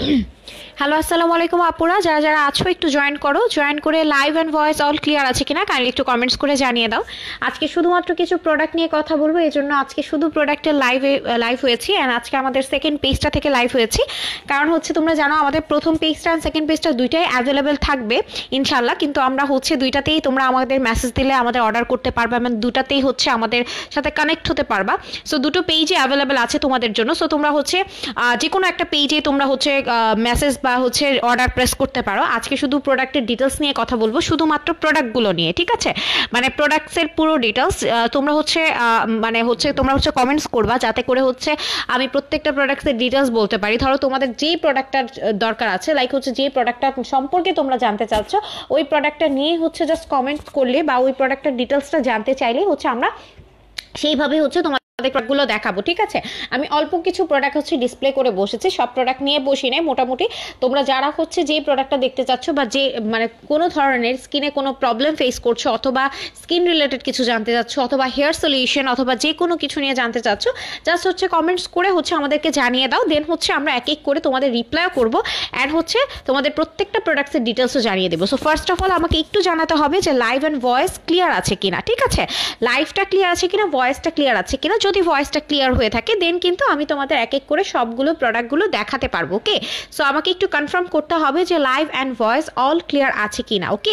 Hello আসসালামু আলাইকুম আপুরা, যারা যারা আছো একটু জয়েন করো, জয়েন করে live and voice all clear আছে কিনা কাইন্ডলি একটু কমেন্টস করে জানিয়ে দাও। আজকে শুধুমাত্র কিছু প্রোডাক্ট নিয়ে কথা বলবো, এই জন্য আজকে শুধু প্রোডাক্টের লাইভ হয়েছি। অ্যান্ড আজকে আমাদের সেকেন্ড পেজটা থেকে লাইভ হয়েছি, কারণ হচ্ছে তোমরা জানো আমাদের প্রথম পেজটা অ্যান্ড সেকেন্ড পেজটা দুইটাই অ্যাভেলেবেল থাকবে ইনশাল্লাহ, কিন্তু আমরা হচ্ছে দুইটাতেই তোমরা আমাদের মেসেজ দিলে আমাদের অর্ডার করতে পারবা এবং দুটাতেই হচ্ছে আমাদের সাথে কানেক্ট হতে পারবা। সো দুটো পেজে অ্যাভেলেবেল আছে তোমাদের জন্য। সো তোমরা হচ্ছে যে কোনো একটা পেজে তোমরা হচ্ছে মেসেজ বা হচ্ছে অর্ডার প্রেস করতে পারো। আজকে শুধু প্রোডাক্টের ডিটেলস নিয়ে কথা বলবো, শুধুমাত্র প্রোডাক্টগুলো নিয়ে, ঠিক আছে? মানে প্রোডাক্টসের পুরো ডিটেলস তোমরা হচ্ছে তোমরা হচ্ছে কমেন্টস করবা, যাতে করে হচ্ছে আমি প্রত্যেকটা প্রোডাক্টসের ডিটেলস বলতে পারি। ধরো তোমাদের যেই প্রোডাক্টটার দরকার আছে, লাইক হচ্ছে যে প্রোডাক্টটা সম্পর্কে তোমরা জানতে চাচ্ছ, ওই প্রোডাক্টটা নিয়ে হচ্ছে জাস্ট কমেন্ট করলে বা ওই প্রোডাক্টের ডিটেলসটা জানতে চাইলে হচ্ছে আমরা সেইভাবে হচ্ছে তোমাদের প্রোডাক্টগুলো দেখাবো, ঠিক আছে? আমি অল্প কিছু প্রোডাক্ট হচ্ছে ডিসপ্লে করে বসেছি, সব প্রোডাক্ট নিয়ে বসি নাই। মোটামুটি তোমরা যারা হচ্ছে যে প্রোডাক্টটা দেখতে চাচ্ছ বা যে মানে কোনো ধরনের স্কিনে কোনো প্রবলেম ফেস করছো, অথবা স্কিন রিলেটেড কিছু জানতে চাচ্ছ, অথবা হেয়ার সলিউশন, অথবা যে কোনো কিছু নিয়ে জানতে চাচ্ছ, জাস্ট হচ্ছে কমেন্টস করে হচ্ছে আমাদেরকে জানিয়ে দাও। দেন হচ্ছে আমরা এক এক করে তোমাদের রিপ্লাইও করবো অ্যান্ড হচ্ছে তোমাদের প্রত্যেকটা প্রোডাক্টসের ডিটেলসও জানিয়ে দেবো। সো ফার্স্ট অফ অল আমাকে একটু জানাতে হবে যে লাইভ অ্যান্ড ভয়েস ক্লিয়ার আছে কিনা, ঠিক আছে? লাইভটা ক্লিয়ার আছে কিনা, ভয়েসটা ক্লিয়ার আছে কিনা। যদি ভয়েসটা ক্লিয়ার হয়ে থাকে দেন কিন্তু আমি তোমাদের এক এক করে সবগুলো প্রোডাক্টগুলো দেখাতে পারবো, ওকে? সো আমাকে একটু কনফার্ম করতে হবে যে live and voice all clear আছে কিনা, ওকে?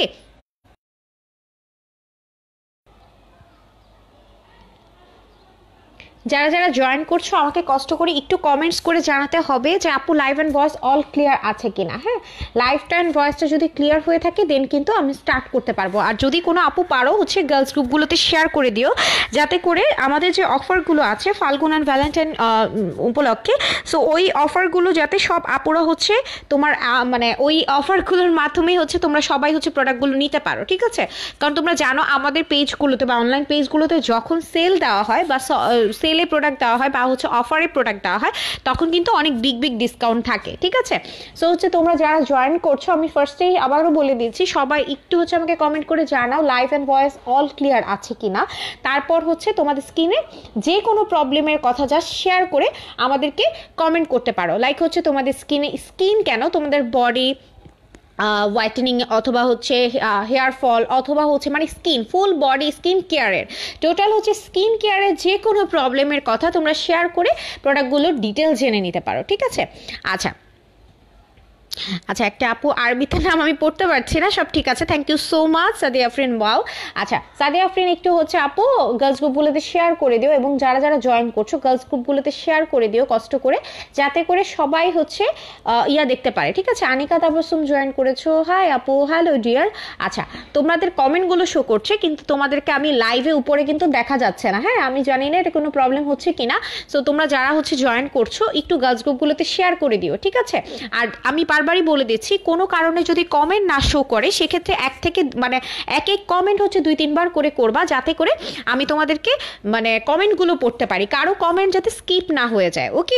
যারা যারা জয়েন করছো আমাকে কষ্ট করে একটু কমেন্টস করে জানাতে হবে যে আপু live and voice all clear আছে কিনা। হ্যাঁ, লাইভটা অ্যান্ড ভয়েসটা যদি ক্লিয়ার হয়ে থাকে দেন কিন্তু আমি স্টার্ট করতে পারবো। আর যদি কোনো আপু পারো হচ্ছে গার্লস গ্রুপগুলোতে শেয়ার করে দিও, যাতে করে আমাদের যে অফারগুলো আছে ফাল্গুন অ্যান্ড ভ্যালেন্টাইন উপলক্ষে, সো ওই অফারগুলো যাতে সব আপুরা হচ্ছে তোমার মানে ওই অফারগুলোর মাধ্যমেই হচ্ছে তোমরা সবাই হচ্ছে প্রোডাক্টগুলো নিতে পারো, ঠিক আছে? কারণ তোমরা জানো আমাদের পেজগুলোতে বা অনলাইন পেজগুলোতে যখন সেল দেওয়া হয় বা সেলে প্রোডাক্ট দেওয়া হয় বা হচ্ছে অফারে প্রোডাক্ট দেওয়া হয়, তখন কিন্তু অনেক বিগ বিগ ডিসকাউন্ট থাকে, ঠিক আছে? সো হচ্ছে তোমরা যারা জয়েন করছো, আমি ফার্স্টেই আবারও বলে দিচ্ছি, সবাই একটু হচ্ছে আমাকে কমেন্ট করে জানাও live and voice all clear আছে কিনা। তারপর হচ্ছে তোমাদের স্কিনে যে কোনো প্রবলেমের কথা জাস্ট শেয়ার করে আমাদেরকে কমেন্ট করতে পারো। লাইক হচ্ছে তোমাদের স্কিন কেন, তোমাদের বডি হোয়াইটেনিং, অথবা হচ্ছে হেয়ার ফল, অথবা হচ্ছে মানে স্কিন ফুল বডি স্কিন কেয়ারের, টোটাল হচ্ছে স্কিন কেয়ারের যে কোনো প্রবলেমের কথা তোমরা শেয়ার করে প্রোডাক্টগুলোর ডিটেলস জেনে নিতে পারো, ঠিক আছে? আচ্ছা আচ্ছা, একটা আপু আরবিতে নাম আমি পড়তে পারছি না, সব ঠিক আছে, thank you so much Sadia Afrin. Wow, আচ্ছা সাদিয়া আফরিন একটু হচ্ছে আপু গার্লস গ্রুপগুলোতে শেয়ার করে দিও, এবং যারা যারা জয়েন করছো গার্লস গ্রুপগুলোতে শেয়ার করে দিও কষ্ট করে, যাতে করে সবাই হচ্ছে দেখতে পারে, ঠিক আছে? আনিকা তাবসুম জয়েন করেছো, হাই আপু, হ্যালো ডিয়ার। আচ্ছা, তোমাদের কমেন্টগুলো শো করছে কিন্তু তোমাদেরকে আমি লাইভে উপরে কিন্তু দেখা যাচ্ছে না। হ্যাঁ, আমি জানি না এটা কোনো প্রবলেম হচ্ছে কিনা। সো তোমরা যারা হচ্ছে জয়েন করছো একটু গার্লস গ্রুপগুলোতে শেয়ার করে দিও, ঠিক আছে? আর আমি বারবারই বলে দিচ্ছি, কোনো কারণে যদি কমেন্ট না শো করে সেক্ষেত্রে এক এক কমেন্ট হচ্ছে 2-3 বার করে করবা, যাতে করে আমি তোমাদেরকে মানে কমেন্টগুলো পড়তে পারি, কারো কমেন্ট যাতে স্কিপ না হয়ে যায়, ওকে?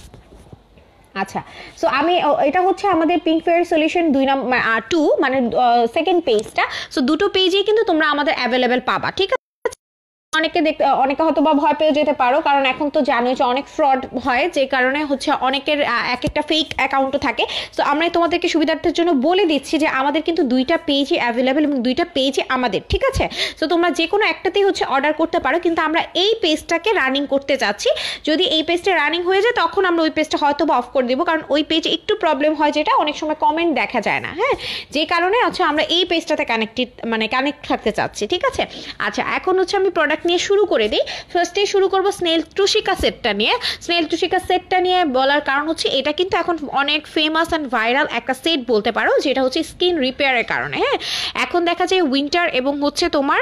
আচ্ছা, সো আমি এটা হচ্ছে আমাদের পিঙ্ক ফেয়ার সলিউশন 2 মানে সেকেন্ড পেজটা। সো দুটো পেজেই কিন্তু তোমরা আমাদের অ্যাভেলেবেল পাবা, ঠিক আছে? অনেকে হয়তো বা ভয় পেয়ে যেতে পারো, কারণ এখন তো জানোই যে অনেক ফ্রড হয়, যে কারণে হচ্ছে অনেকের এক একটা ফেক অ্যাকাউন্টও থাকে। সো আমরা তোমাদেরকে সুবিধার্থের জন্য বলে দিচ্ছি যে আমাদের কিন্তু দুইটা পেজই অ্যাভেলেবেল এবং দুইটা পেজই আমাদের, ঠিক আছে? সো তোমরা যে কোনো একটাতেই হচ্ছে অর্ডার করতে পারো, কিন্তু আমরা এই পেজটাকে রানিং করতে চাচ্ছি। যদি এই পেজটা রানিং হয়ে যায় তখন আমরা ওই পেজটা হয়তো বা অফ করে দেবো, কারণ ওই পেজে একটু প্রবলেম হয়, যেটা অনেক সময় কমেন্ট দেখা যায় না। হ্যাঁ, যে কারণে হচ্ছে আমরা এই পেজটাতে কানেক্ট থাকতে চাচ্ছি, ঠিক আছে? আচ্ছা, এখন হচ্ছে আমি প্রোডাক্ট নিয়ে শুরু করে দিই। ফার্স্টেই শুরু করব স্নেল টুশিকা সেটটা নিয়ে। স্নেল টুশিকা সেটটা নিয়ে বলার কারণ হচ্ছে এটা কিন্তু এখন অনেক ফেমাস অ্যান্ড ভাইরাল একটা সেট বলতে পারো, যেটা হচ্ছে স্কিন রিপেয়ারের কারণে। হ্যাঁ, এখন দেখা যায় উইন্টার এবং হচ্ছে তোমার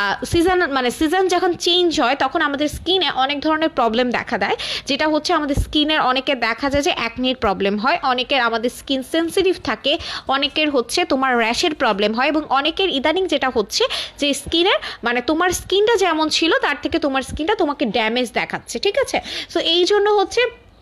সিজন যখন চেঞ্জ হয় তখন আমাদের স্কিনে অনেক ধরনের প্রবলেম দেখা দেয়, যেটা হচ্ছে আমাদের স্কিনের অনেকের দেখা যায় যে অ্যাকনির প্রবলেম হয়, অনেকের আমাদের স্কিন সেন্সিটিভ থাকে, অনেকের হচ্ছে তোমার র্যাশের প্রবলেম হয়, এবং অনেকের ইদানিং যেটা হচ্ছে যে স্কিনের মানে তোমার স্কিনটা যেমন ছিল তার থেকে তোমার স্কিনটা তোমাকে ড্যামেজ দেখাচ্ছে, ঠিক আছে? সো এই জন্য হচ্ছে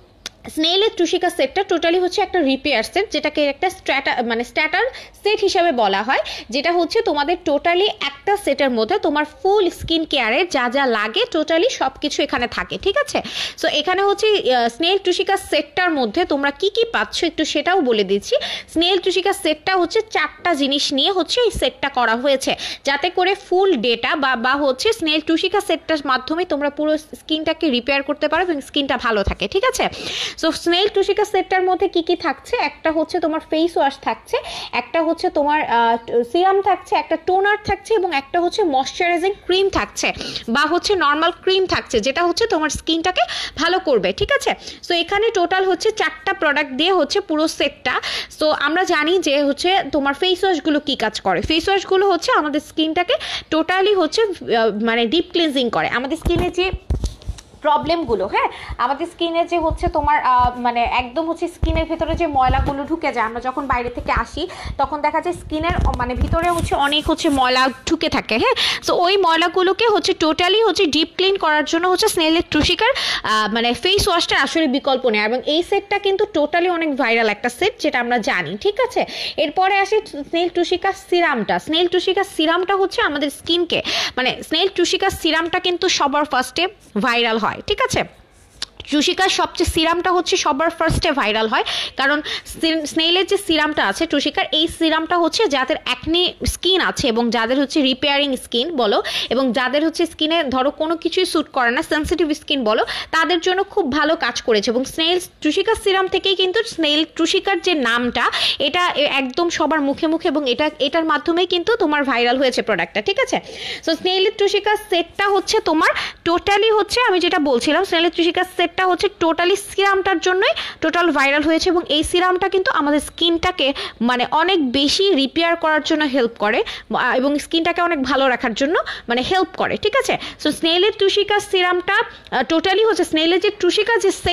স্নেইলের টুসিকা সেটটা টোটালি হচ্ছে একটা রিপেয়ার সেট, যেটাকে একটা স্ট্যাটার সেট হিসাবে বলা হয়, যেটা হচ্ছে তোমাদের টোটালি একটা সেটের মধ্যে তোমার ফুল স্কিন কেয়ারে যা যা লাগে টোটালি সব কিছু এখানে থাকে, ঠিক আছে। সো এখানে হচ্ছে স্নেইল টুসিকা সেটটার মধ্যে তোমরা কি কি পাচ্ছ একটু সেটাও বলে দিচ্ছি। স্নেইল টুসিকা সেটটা হচ্ছে 4টা জিনিস নিয়ে হচ্ছে এই সেটটা করা হয়েছে, যাতে করে ফুল ডেটা বা হচ্ছে স্নেইল টুসিকা সেটটার মাধ্যমে তোমরা পুরো স্কিনটাকে রিপেয়ার করতে পারো এবং স্কিনটা ভালো থাকে, ঠিক আছে। সো স্নেইল টুসিকা সেটটার মধ্যে কি কি থাকছে, একটা হচ্ছে তোমার ফেস ওয়াশ থাকছে, একটা হচ্ছে তোমার সিরাম থাকছে, একটা টোনার থাকছে এবং একটা হচ্ছে ময়শ্চারাইজিং ক্রিম থাকছে বা হচ্ছে নর্মাল ক্রিম থাকছে, যেটা হচ্ছে তোমার স্কিনটাকে ভালো করবে, ঠিক আছে। সো এখানে টোটাল হচ্ছে 4টা প্রোডাক্ট দিয়ে হচ্ছে পুরো সেটটা। সো আমরা জানি যে হচ্ছে তোমার ফেস ওয়াশগুলো কি কাজ করে। ফেস ওয়াশগুলো হচ্ছে আমাদের স্কিনটাকে টোটালি হচ্ছে মানে ডিপ ক্লিনজিং করে। আমাদের স্কিনে যে প্রবলেমগুলো, হ্যাঁ, আমাদের স্কিনে যে হচ্ছে তোমার মানে একদম হচ্ছে স্কিনের ভেতরে যে ময়লাগুলো ঢুকে যায়, আমরা যখন বাইরে থেকে আসি তখন দেখা যায় স্কিনের মানে ভিতরে হচ্ছে অনেক হচ্ছে ময়লা ঢুকে থাকে, হ্যাঁ। সো ওই ময়লাগুলোকে হচ্ছে টোটালি হচ্ছে ডিপ ক্লিন করার জন্য হচ্ছে স্নেইলের টুসিকার মানে ফেস ওয়াশটা আসলে বিকল্প নেই, এবং এই সেটটা কিন্তু টোটালি অনেক ভাইরাল একটা সেট, যেটা আমরা জানি, ঠিক আছে। এরপরে আসি স্নেইল টুসিকা সিরামটা। স্নেইল টুসিকা সিরামটা হচ্ছে আমাদের স্কিনকে মানে স্নেইল টুসিকা সিরামটা কিন্তু সবার ফার্স্টে ভাইরাল হয়, ঠিক আছে। টুসিকার সবচেয়ে সিরামটা হচ্ছে সবার ফার্স্টে ভাইরাল হয়, কারণ স্নেইলের যে সিরামটা আছে টুসিকার, এই সিরামটা হচ্ছে যাদের অ্যাকনি স্কিন আছে এবং যাদের হচ্ছে রিপেয়ারিং স্কিন বলো, এবং যাদের হচ্ছে স্কিনে ধরো কোনো কিছুই স্যুট করে না, সেন্সিটিভ স্কিন বলো, তাদের জন্য খুব ভালো কাজ করেছে। এবং স্নেইল টুসিকার সিরাম থেকেই কিন্তু স্নেইল টুসিকার যে নামটা, এটা একদম সবার মুখে মুখে এবং এটার মাধ্যমেই কিন্তু তোমার ভাইরাল হয়েছে প্রোডাক্টটা, ঠিক আছে। সো স্নেইলের টুসিকার সেটটা হচ্ছে তোমার টোটালি হচ্ছে আমি যেটা বলছিলাম, স্নেইলের টুসিকার সেট হচ্ছে টোটালি সিরামটার জন্যই টোটাল ভাইরাল হয়েছে, এবং এই সিরামটা কিন্তু আমাদের স্কিনটাকে মানে অনেক বেশি রিপেয়ার করার জন্য হেল্প করে এবং স্কিনটাকে অনেক ভালো রাখার জন্য মানে হেল্প করে, ঠিক আছে। সো স্নেইলের টুসিকা সিরামটা টোটালি হচ্ছে স্নেইলের যে টুসিকা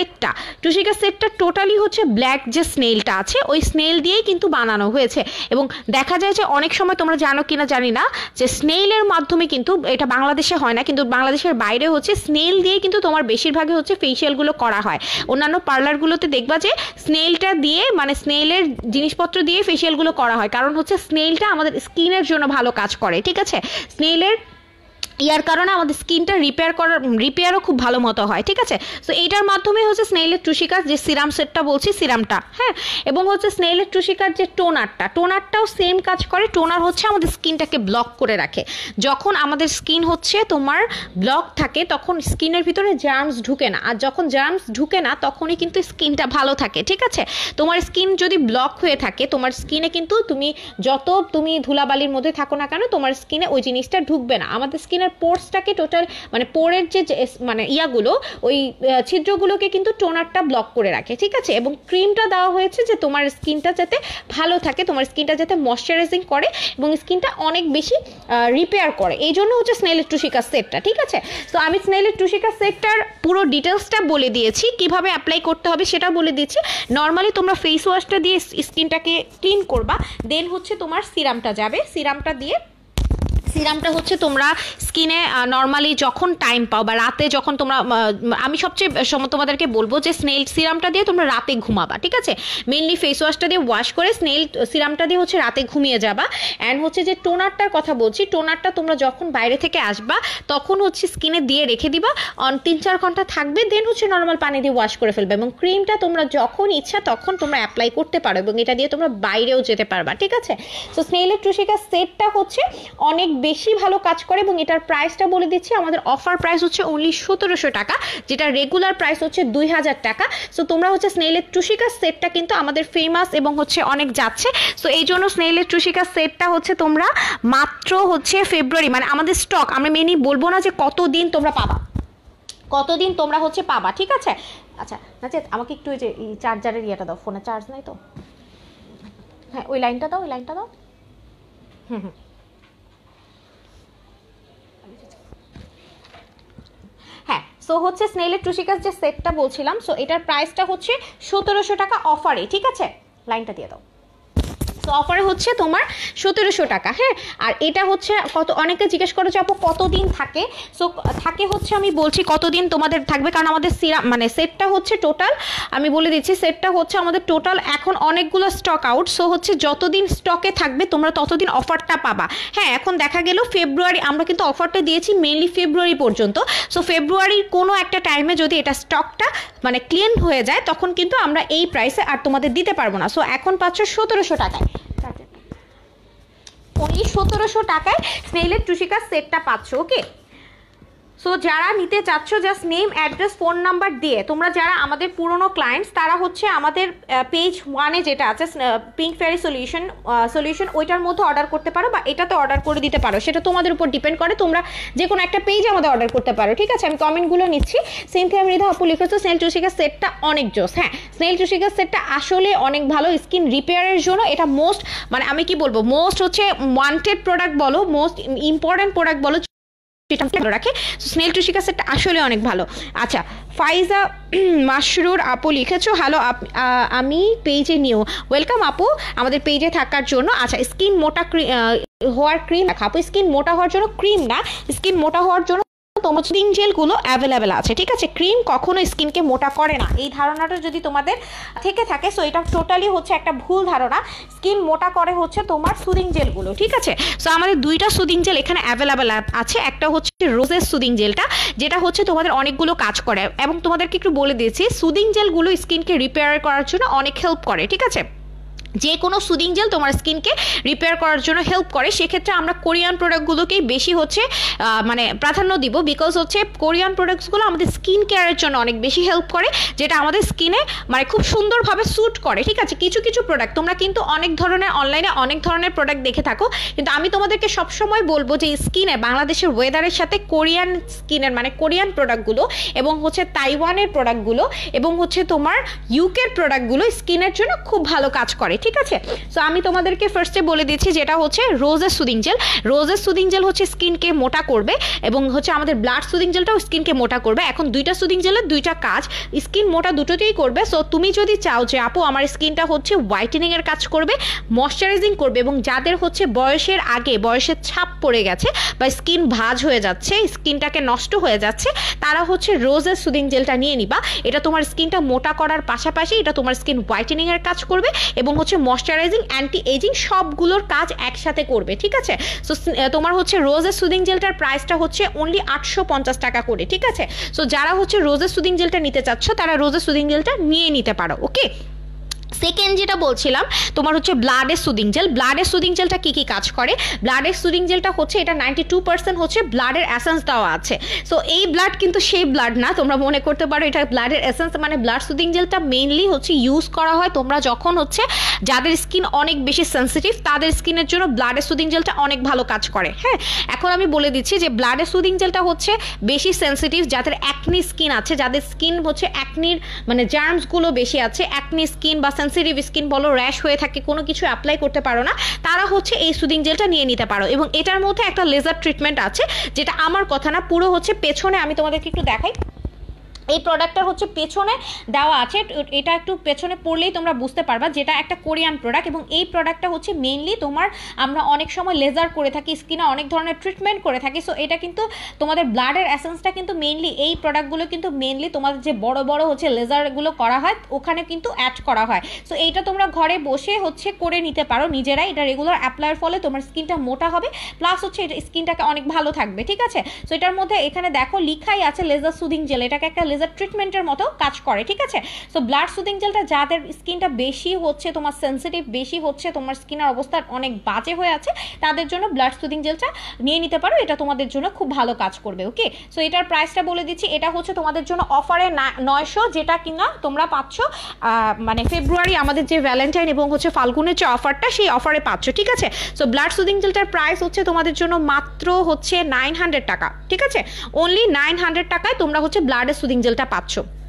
সেটটা টোটালি হচ্ছে ব্ল্যাক যে স্নেইলটা আছে ওই স্নেইল দিয়েই কিন্তু বানানো হয়েছে। এবং দেখা যায় যে অনেক সময় তোমরা জানো কিনা জানি না যে স্নেইলের মাধ্যমে কিন্তু, এটা বাংলাদেশে হয় না কিন্তু বাংলাদেশের বাইরে হচ্ছে স্নেইল দিয়ে কিন্তু তোমার বেশিরভাগই হচ্ছে ফেশিয়াল করা হয়। অন্যান্য পার্লারগুলোতে দেখবা যে স্নেইলটা দিয়ে মানে স্নেইলের জিনিসপত্র দিয়ে ফেশিয়ালগুলো করা হয়, কারণ হচ্ছে স্নেইলটা আমাদের স্কিনের জন্য ভালো কাজ করে, ঠিক আছে। স্নেইলের ইয়ার কারণে আমাদের স্কিনটা রিপেয়ারও খুব ভালো মতো হয়, ঠিক আছে। সো এইটার মাধ্যমে হচ্ছে স্নেইলের টুসিকার যে সিরাম সেটটা বলছি সিরামটা, হ্যাঁ, এবং হচ্ছে স্নেইলের টুসিকার যে টোনারটাও সেম কাজ করে। টোনার হচ্ছে আমাদের স্কিনটাকে ব্লক করে রাখে। যখন আমাদের স্কিন হচ্ছে তোমার ব্লক থাকে তখন স্কিনের ভিতরে জার্মস ঢুকে না, আর যখন জার্মস ঢুকে না তখনই কিন্তু স্কিনটা ভালো থাকে, ঠিক আছে। তোমার স্কিন যদি ব্লক হয়ে থাকে তোমার স্কিনে কিন্তু তুমি ধুলাবালির মধ্যে থাকো না কেন তোমার স্কিনে ওই জিনিসটা ঢুকবে না। আমাদের স্কিনে পোর্সটাকে টোটাল মানে পোরের যে মানে ইয়াগুলো ওই ছিদ্রগুলোকে কিন্তু টোনারটা ব্লক করে রাখে, ঠিক আছে। এবং ক্রিমটা দেওয়া হয়েছে যে তোমার স্কিনটা যাতে ভালো থাকে, তোমার স্কিনটা যাতে ময়শ্চারাইজিং করে এবং স্কিনটা অনেক বেশি রিপেয়ার করে, এই জন্য হচ্ছে স্নেইলের টুসিকা সেটটা, ঠিক আছে। তো আমি স্নেইলের টুসিকা সেটটার পুরো ডিটেলসটা বলে দিয়েছি, কিভাবে অ্যাপ্লাই করতে হবে সেটা বলে দিচ্ছি। নর্মালি তোমরা ফেস ওয়াশটা দিয়ে স্কিনটাকে ক্লিন করবা, দেন হচ্ছে তোমার সিরামটা যাবে, সিরামটা হচ্ছে তোমরা স্কিনে নর্মালি যখন টাইম পাও বা রাতে যখন তোমরা আমি সবচেয়ে তোমাদেরকে বলবো যে স্নেইল সিরামটা দিয়ে তোমরা রাতে ঘুমাবা, ঠিক আছে। মেইনলি ফেস ওয়াশটা দিয়ে ওয়াশ করে স্নেইল সিরামটা দিয়ে হচ্ছে রাতে ঘুমিয়ে যাবা। অ্যান্ড হচ্ছে যে টোনারটার কথা বলছি, টোনারটা তোমরা যখন বাইরে থেকে আসবা তখন হচ্ছে স্কিনে দিয়ে রেখে দিবা, 3-4 ঘন্টা থাকবে, দেন হচ্ছে নর্মাল পানি দিয়ে ওয়াশ করে ফেলবে। এবং ক্রিমটা তোমরা যখন ইচ্ছা তখন তোমরা অ্যাপ্লাই করতে পারো এবং এটা দিয়ে তোমরা বাইরেও যেতে পারবা, ঠিক আছে। সো স্নেইলের টুসিকা সেটটা হচ্ছে অনেক বেশি ভালো কাজ করে এবং এটার প্রাইসটা বলে দিচ্ছি, আমাদের অফার প্রাইস হচ্ছে অনলি 1700 টাকা, যেটা রেগুলার প্রাইস হচ্ছে 2000 টাকা। সো তোমরা হচ্ছে স্নেইলের টুসিকা সেটটা কিন্তু আমাদের ফেমাস এবং হচ্ছে অনেক যাচ্ছে। সো এই জন্য স্নেইলের টুসিকা সেটটা হচ্ছে তোমরা মাত্র হচ্ছে ফেব্রুয়ারি মানে আমাদের স্টক, আমরা মেনলি বলবো না যে কতদিন তোমরা হচ্ছে পাবা, ঠিক আছে। আচ্ছা নাচেত আমাকে একটু ওই যে চার্জারের ইয়েটা দাও, ফোনে চার্জ নাই তো, হ্যাঁ ওই লাইনটা দাও হুম হ্যাঁ। সো হচ্ছে স্নেইলের টুসিকাস যে সেটটা বলছিলাম, সো এটার প্রাইসটা হচ্ছে 1700 টাকা অফারে, ঠিক আছে। লাইনটা দিয়ে দাও। সো অফারে হচ্ছে তোমার 1700 টাকা। হ্যাঁ, আর এটা হচ্ছে কত, অনেকে জিজ্ঞেস করো যে আপু কতদিন থাকে। সো থাকে হচ্ছে, আমি বলছি কতদিন তোমাদের থাকবে, কারণ আমাদের সিরাম মানে সেটটা হচ্ছে টোটাল, আমি বলে দিচ্ছি সেটটা হচ্ছে আমাদের টোটাল এখন অনেকগুলো স্টক আউট। সো হচ্ছে যতদিন স্টকে থাকবে তোমরা ততদিন অফারটা পাবা। হ্যাঁ, এখন দেখা গেল ফেব্রুয়ারি, আমরা কিন্তু অফারটা দিয়েছি মেনলি ফেব্রুয়ারি পর্যন্ত। সো ফেব্রুয়ারির কোনো একটা টাইমে যদি এটা স্টকটা মানে ক্লিন হয়ে যায় তখন কিন্তু আমরা এই প্রাইসে আর তোমাদের দিতে পারবো না। সো এখন পাচ্ছ 1700 টাকায়, অনলি 1700 টাকায় স্নেইলের টুসিকা সেটটা পাচ্ছ। ওকে, সো যারা নিতে চাচ্ছ just name, address, phone number দিয়ে, তোমরা যারা আমাদের পুরনো ক্লায়েন্টস তারা হচ্ছে আমাদের পেজ 1-এ যেটা আছে পিঙ্ক ফেয়ারি সলিউশন ওইটার মধ্যে অর্ডার করতে পারো, বা এটাতে অর্ডার করে দিতে পারো, সেটা তোমাদের উপর ডিপেন্ড করে। তোমরা যে কোনো একটা পেজে আমাদের অর্ডার করতে পারো, ঠিক আছে। আমি কমেন্টগুলো নিচ্ছি। সিনথিয়া মৃধা আপু লিখেছো স্নেল টুসিকা সেটটা অনেক জোস। হ্যাঁ, স্নেল টুসিকা সেটটা আসলে অনেক ভালো স্কিন রিপেয়ারের জন্য। এটা মোস্ট মানে আমি কি বলবো, মোস্ট হচ্ছে ওয়ান্টেড প্রোডাক্ট বলো, মোস্ট ইম্পর্টেন্ট প্রোডাক্ট বলো, রাখে। স্নেল টুসিকা সেটটা আসলে অনেক ভালো। আচ্ছা, ফাইজা মাশরুর আপু লিখেছো হ্যালো, আমি পেজে নিউ, ওয়েলকাম আপু আমাদের পেজে থাকার জন্য। আচ্ছা, স্কিন মোটা হওয়ার ক্রিম দেখা আপু, স্কিন মোটা হওয়ার জন্য ক্রিম না, স্কিন মোটা হওয়ার জন্য তোমার সুদিং জেলগুলো অ্যাভেলেবেল আছে, ঠিক আছে। ক্রিম কখনো স্কিনকে মোটা করে না, এই ধারণাটা যদি তোমাদের থেকে থাকে সো এটা টোটালি হচ্ছে একটা ভুল ধারণা। স্কিন মোটা করে হচ্ছে তোমার সুদিং জেলগুলো, ঠিক আছে। সো আমাদের দুইটা সুদিং জেল এখানে অ্যাভেলেবেল আছে। একটা হচ্ছে রোজের সুদিং জেলটা, যেটা হচ্ছে তোমাদের অনেকগুলো কাজ করে, এবং তোমাদেরকে একটু বলে দিয়েছি সুদিং জেলগুলো স্কিনকে রিপেয়ার করার জন্য অনেক হেল্প করে, ঠিক আছে। যে কোনো সুদিং জেল তোমার স্কিনকে রিপেয়ার করার জন্য হেল্প করে। সেক্ষেত্রে আমরা কোরিয়ান প্রোডাক্টগুলোকেই বেশি হচ্ছে মানে প্রাধান্য দিব, বিকজ হচ্ছে কোরিয়ান প্রোডাক্টসগুলো আমাদের স্কিন কেয়ারের জন্য অনেক বেশি হেল্প করে, যেটা আমাদের স্কিনে মানে খুব সুন্দরভাবে স্যুট করে, ঠিক আছে। কিছু কিছু প্রোডাক্ট তোমরা কিন্তু অনেক ধরনের অনলাইনে অনেক ধরনের প্রোডাক্ট দেখে থাকো, কিন্তু আমি তোমাদেরকে সবসময় বলবো যে স্কিনে বাংলাদেশের ওয়েদারের সাথে কোরিয়ান স্কিনের মানে কোরিয়ান প্রোডাক্টগুলো এবং হচ্ছে তাইওয়ানের প্রোডাক্টগুলো এবং হচ্ছে তোমার ইউকের প্রোডাক্টগুলো স্কিনের জন্য খুব ভালো কাজ করে, ঠিক আছে। সো আমি তোমাদেরকে ফার্স্টে বলে দিচ্ছি যেটা হচ্ছে রোজের সুদিং জেল। রোজের সুদিং জেল হচ্ছে স্কিনকে মোটা করবে, এবং হচ্ছে আমাদের ব্লাড সুদিং জেলটাও স্কিনকে মোটা করবে। এখন দুইটা সুদিং জেলের দুইটা কাজ, স্কিন মোটা দুটোতেই করবে। সো তুমি যদি চাও যে আপু আমার স্কিনটা হচ্ছে হোয়াইটেনিং এর কাজ করবে, ময়শ্চারাইজিং করবে, এবং যাদের হচ্ছে বয়সের আগে বয়সের ছাপ পড়ে গেছে বা স্কিন ভাঁজ হয়ে যাচ্ছে, স্কিনটাকে নষ্ট হয়ে যাচ্ছে, তারা হচ্ছে রোজের সুদিং জেলটা নিয়ে নিবা। এটা তোমার স্কিনটা মোটা করার পাশাপাশি এটা তোমার স্কিন হোয়াইটেনিং এর কাজ করবে এবং হচ্ছে ময়শ্চারাইজিং, অ্যান্টি এজিং সবগুলোর কাজ একসাথে করবে, ঠিক আছে। সো তোমার হচ্ছে রোজের সুদিং জেলটার প্রাইসটা হচ্ছে অনলি 850 টাকা করে, ঠিক আছে। সো যারা হচ্ছে রোজের সুদিং জেলটা নিতে চাচ্ছ তারা রোজের সুদিং জেলটা নিয়ে নিতে পারো। ওকে, সেকেন্ড যেটা বলছিলাম তোমার হচ্ছে ব্লাডের সুদিং জেল। ব্লাডের সুদিং জেলটা কি কি কাজ করে? ব্লাডের সুদিং জেলটা হচ্ছে এটা 92% হচ্ছে ব্লাডের এসেন্স দেওয়া আছে। সো এই ব্লাড কিন্তু সেই ব্লাড না, তোমরা মনে করতে পারো এটা ব্লাডের এসেন্স, মানে ব্লাড সুদিং জেলটা মেইনলি হচ্ছে ইউজ করা হয় তোমরা যখন হচ্ছে যাদের স্কিন অনেক বেশি সেন্সিটিভ তাদের স্কিনের জন্য ব্লাডের সুদিং জেলটা অনেক ভালো কাজ করে। হ্যাঁ, এখন আমি বলে দিচ্ছি যে ব্লাডের সুদিং জেলটা হচ্ছে বেশি সেন্সিটিভ, যাদের অ্যাকনি স্কিন আছে, যাদের স্কিন হচ্ছে অ্যাকনির মানে জার্মসগুলো বেশি আছে, অ্যাকনি স্কিন বা সেন্সিটিভ স্কিন বলো, র্যাশ হয়ে থাকে, কোনো কিছু অ্যাপ্লাই করতে পারো না, তারা হচ্ছে এই সুদিং জেলটা নিয়ে নিতে পারো। এবং এটার মধ্যে একটা লেজার ট্রিটমেন্ট আছে, যেটা আমার কথা না, পুরো হচ্ছে পেছনে আমি তোমাদেরকে একটু দেখাই। এই প্রোডাক্টটা হচ্ছে পেছনে দেওয়া আছে, এটা একটু পেছনে পড়লেই তোমরা বুঝতে পারবা যেটা একটা কোরিয়ান প্রোডাক্ট। এবং এই প্রোডাক্টটা হচ্ছে মেইনলি তোমার আমরা অনেক সময় লেজার করে থাকি, স্কিনে অনেক ধরনের ট্রিটমেন্ট করে থাকি। সো এটা কিন্তু তোমাদের ব্লাডের এসেন্সটা কিন্তু মেইনলি এই প্রোডাক্টগুলো কিন্তু মেইনলি তোমাদের যে বড় বড় হচ্ছে লেজারগুলো করা হয় ওখানে কিন্তু অ্যাড করা হয়। সো এইটা তোমরা ঘরে বসে হচ্ছে করে নিতে পারো নিজেরাই। এটা রেগুলার অ্যাপ্লাইয়ের ফলে তোমার স্কিনটা মোটা হবে, প্লাস হচ্ছে এটা স্কিনটাকে অনেক ভালো থাকবে, ঠিক আছে। সো এটার মধ্যে এখানে দেখো লিখাই আছে লেজার সুদিং জেল, এটাকে একটা লেজার ট্রিটমেন্টের মতো কাজ করে, ঠিক আছে। সো ব্লাড সুদিং জেলটা যাদের স্কিনটা বেশি হচ্ছে তোমার সেন্সিটিভ, বেশি হচ্ছে তোমার স্কিনের অবস্থা অনেক বাজে হয়ে আছে, তাদের জন্য ব্লাড সুদিং জেলটা নিয়ে নিতে পারো, এটা তোমাদের জন্য খুব ভালো কাজ করবে। ওকে, সো এটার প্রাইসটা বলে দিচ্ছি, এটা হচ্ছে তোমাদের জন্য অফারে 900, যেটা কিনা তোমরা পাচ্ছ মানে ফেব্রুয়ারি আমাদের যে ভ্যালেন্টাইন এবং হচ্ছে ফাল্গুনের যে অফারটা সেই অফারে পাচ্ছ, ঠিক আছে। সো ব্লাড সুদিং জেলটার প্রাইস হচ্ছে তোমাদের জন্য মাত্র হচ্ছে 900 টাকা, ঠিক আছে। অনলি 900 টাকায় তোমরা হচ্ছে ব্লাডের সুদিং জেলটা পাচ্ছ।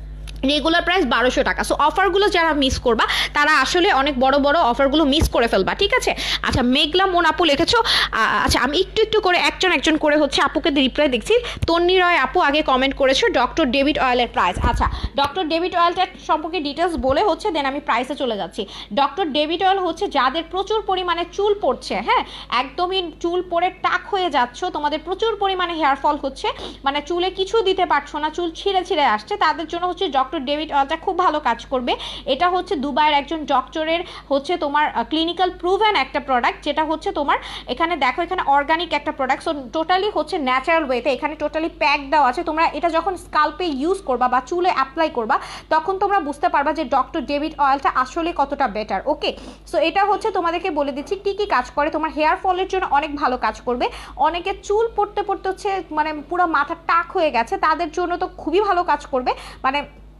রেগুলার প্রাইস 1200 টাকা। সো অফারগুলো যারা মিস করবা তারা আসলে অনেক বড় বড় অফারগুলো মিস করে ফেলবা, ঠিক আছে। আচ্ছা মেঘলা মন আপু লিখেছো, আচ্ছা আমি একটু একটু করে একজন করে হচ্ছে আপুকে রিপ্লাই দেখছি। তন্নি রয় আপু আগে কমেন্ট করেছো ডক্টর ডেভিড অয়েলের প্রাইস। আচ্ছা ডক্টর ডেভিড অয়েলটা সম্পর্কে ডিটেলস বলে হচ্ছে দেন আমি প্রাইসে চলে যাচ্ছি। ডক্টর ডেভিড অয়েল হচ্ছে যাদের প্রচুর পরিমাণে চুল পড়ছে, হ্যাঁ একদমই চুল পড়ে টাক হয়ে যাচ্ছ, তোমাদের প্রচুর পরিমাণে হেয়ার ফল হচ্ছে, মানে চুলে কিছু দিতে পারছো না, চুল ছিঁড়ে ছিঁড়ে আসছে, তাদের জন্য হচ্ছে ডক্টর ডেভিড অয়েলটা খুব ভালো কাজ করবে। এটা হচ্ছে দুবাইয়ের একজন ডক্টরের হচ্ছে তোমার ক্লিনিক্যাল প্রুভেন একটা প্রোডাক্ট, যেটা হচ্ছে তোমার এখানে দেখো এখানে অর্গানিক একটা প্রোডাক্ট, সো টোটালি হচ্ছে ন্যাচারাল ওয়েতে এখানে টোটালি প্যাক দেওয়া আছে। তোমরা এটা যখন স্কাল্পে ইউজ করবা বা চুলে অ্যাপ্লাই করবা তখন তোমরা বুঝতে পারবা যে ডক্টর ডেভিড অয়েলটা আসলে কতটা বেটার। ওকে সো এটা হচ্ছে তোমাদেরকে বলে দিচ্ছি কি কি কাজ করে। তোমার হেয়ার ফলের জন্য অনেক ভালো কাজ করবে, অনেকে চুল পড়তে পড়তে হচ্ছে মানে পুরো মাথা টাক হয়ে গেছে তাদের জন্য তো খুবই ভালো কাজ করবে। মানে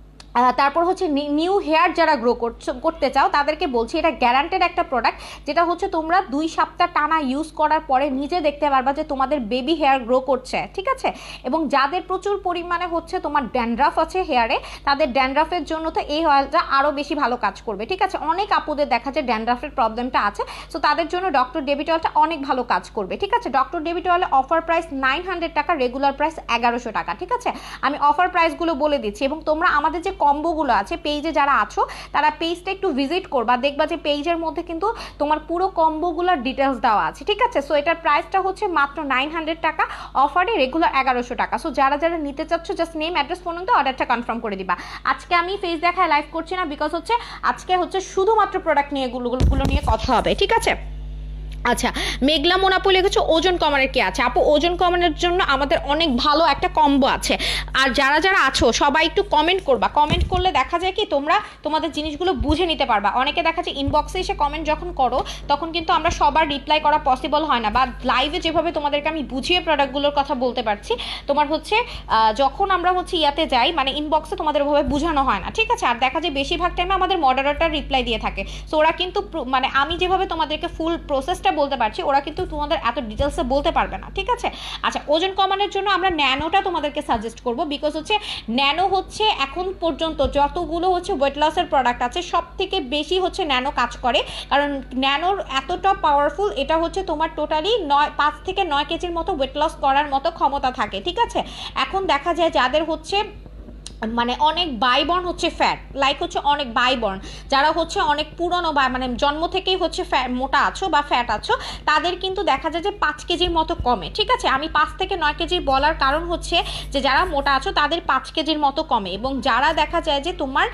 তারপর হচ্ছে নিউ হেয়ার যারা গ্রো করতে চাও তাদেরকে বলছি এটা গ্যারান্টেড একটা প্রোডাক্ট, যেটা হচ্ছে তোমরা 2 সপ্তাহ টানা ইউজ করার পরে নিজে দেখতে পারবা যে তোমাদের বেবি হেয়ার গ্রো করছে, ঠিক আছে। এবং যাদের প্রচুর পরিমাণে হচ্ছে তোমার ড্যান্ড্রাফ আছে হেয়ারে, তাদের ড্যান্ড্রাফের জন্য তো এই অয়েলটা আরও বেশি ভালো কাজ করবে, ঠিক আছে। অনেক আপুদের দেখা যায় ড্যান্ড্রাফের প্রবলেমটা আছে, সো তাদের জন্য ডক্টর ডেভিড অয়েলটা অনেক ভালো কাজ করবে, ঠিক আছে। ডক্টর ডেভিড অয়েলের অফার প্রাইস 900 টাকা, রেগুলার প্রাইস 1100 টাকা, ঠিক আছে। আমি অফার প্রাইসগুলো বলে দিচ্ছি এবং তোমরা আমাদের যে কম্বোগুলো আছে পেজে যারা আছো তারা পেজটা একটু ভিজিট করবা, দেখবা যে পেজের মধ্যে কিন্তু তোমার পুরো কম্বোগুলোর ডিটেলস দেওয়া আছে, ঠিক আছে। সো এটার প্রাইসটা হচ্ছে মাত্র 900 টাকা, অফারে রেগুলার 1100 টাকা। সো যারা যারা নিতে চাচ্ছ just name address phone number অর্ডারটা কনফার্ম করে দিবা। আজকে আমি ফেস দেখায় লাইভ করছি না, বিকজ হচ্ছে আজকে হচ্ছে শুধুমাত্র প্রোডাক্ট নিয়ে গুলো নিয়ে কথা হবে, ঠিক আছে। আচ্ছা মেঘলা মন আপু লিখেছো ওজন কমানোর কি আছে। আপু ওজন কমানোর জন্য আমাদের অনেক ভালো একটা কম্বো আছে, আর যারা যারা আছো সবাই একটু কমেন্ট করবা, কমেন্ট করলে দেখা যায় কি তোমরা তোমাদের জিনিসগুলো বুঝে নিতে পারবা। অনেকে দেখা যায় ইনবক্সে এসে কমেন্ট যখন করো তখন কিন্তু আমরা সবার রিপ্লাই করা পসিবল হয় না, বা লাইভে যেভাবে তোমাদেরকে আমি বুঝিয়ে প্রোডাক্টগুলোর কথা বলতে পারছি তোমার হচ্ছে যখন আমরা হচ্ছে ইয়াতে যাই মানে ইনবক্সে তোমাদের ওভাবে বোঝানো হয় না, ঠিক আছে। আর দেখা যায় বেশিরভাগ টাইমে আমাদের মডারেটর রিপ্লাই দিয়ে থাকে, সো ওরা কিন্তু মানে আমি যেভাবে তোমাদেরকে ফুল প্রসেসটা বলতে পারছি ওরা কিন্তু তোমাদের এত ডিটেলসে বলতে পারবে না, ঠিক আছে। আচ্ছা ওজন কমানোর জন্য আমরা ন্যানোটা তোমাদেরকে সাজেস্ট করব, বিকজ হচ্ছে ন্যানো হচ্ছে এখন পর্যন্ত যতগুলো হচ্ছে ওয়েট লসের প্রোডাক্ট আছে সব থেকে বেশি হচ্ছে ন্যানো কাজ করে, কারণ ন্যানোর এতটা পাওয়ারফুল, এটা হচ্ছে তোমার টোটালি 5 থেকে 9 কেজির মতো ওয়েট লস করার মতো ক্ষমতা থাকে, ঠিক আছে। এখন দেখা যায় যাদের হচ্ছে মানে অনেক বাইবর্ন হচ্ছে ফ্যাট, লাইক হচ্ছে অনেক বাইবর্ন যারা হচ্ছে অনেক পুরনো বা মানে জন্ম থেকেই হচ্ছে মোটা আছো বা ফ্যাট আছো, তাদের কিন্তু দেখা যায় যে 5 কেজির মতো কমে, ঠিক আছে। আমি 5 থেকে 9 কেজি বলার কারণ হচ্ছে যে যারা মোটা আছো তাদের 5 কেজির মতো কমে, এবং যারা দেখা যায় যে তোমার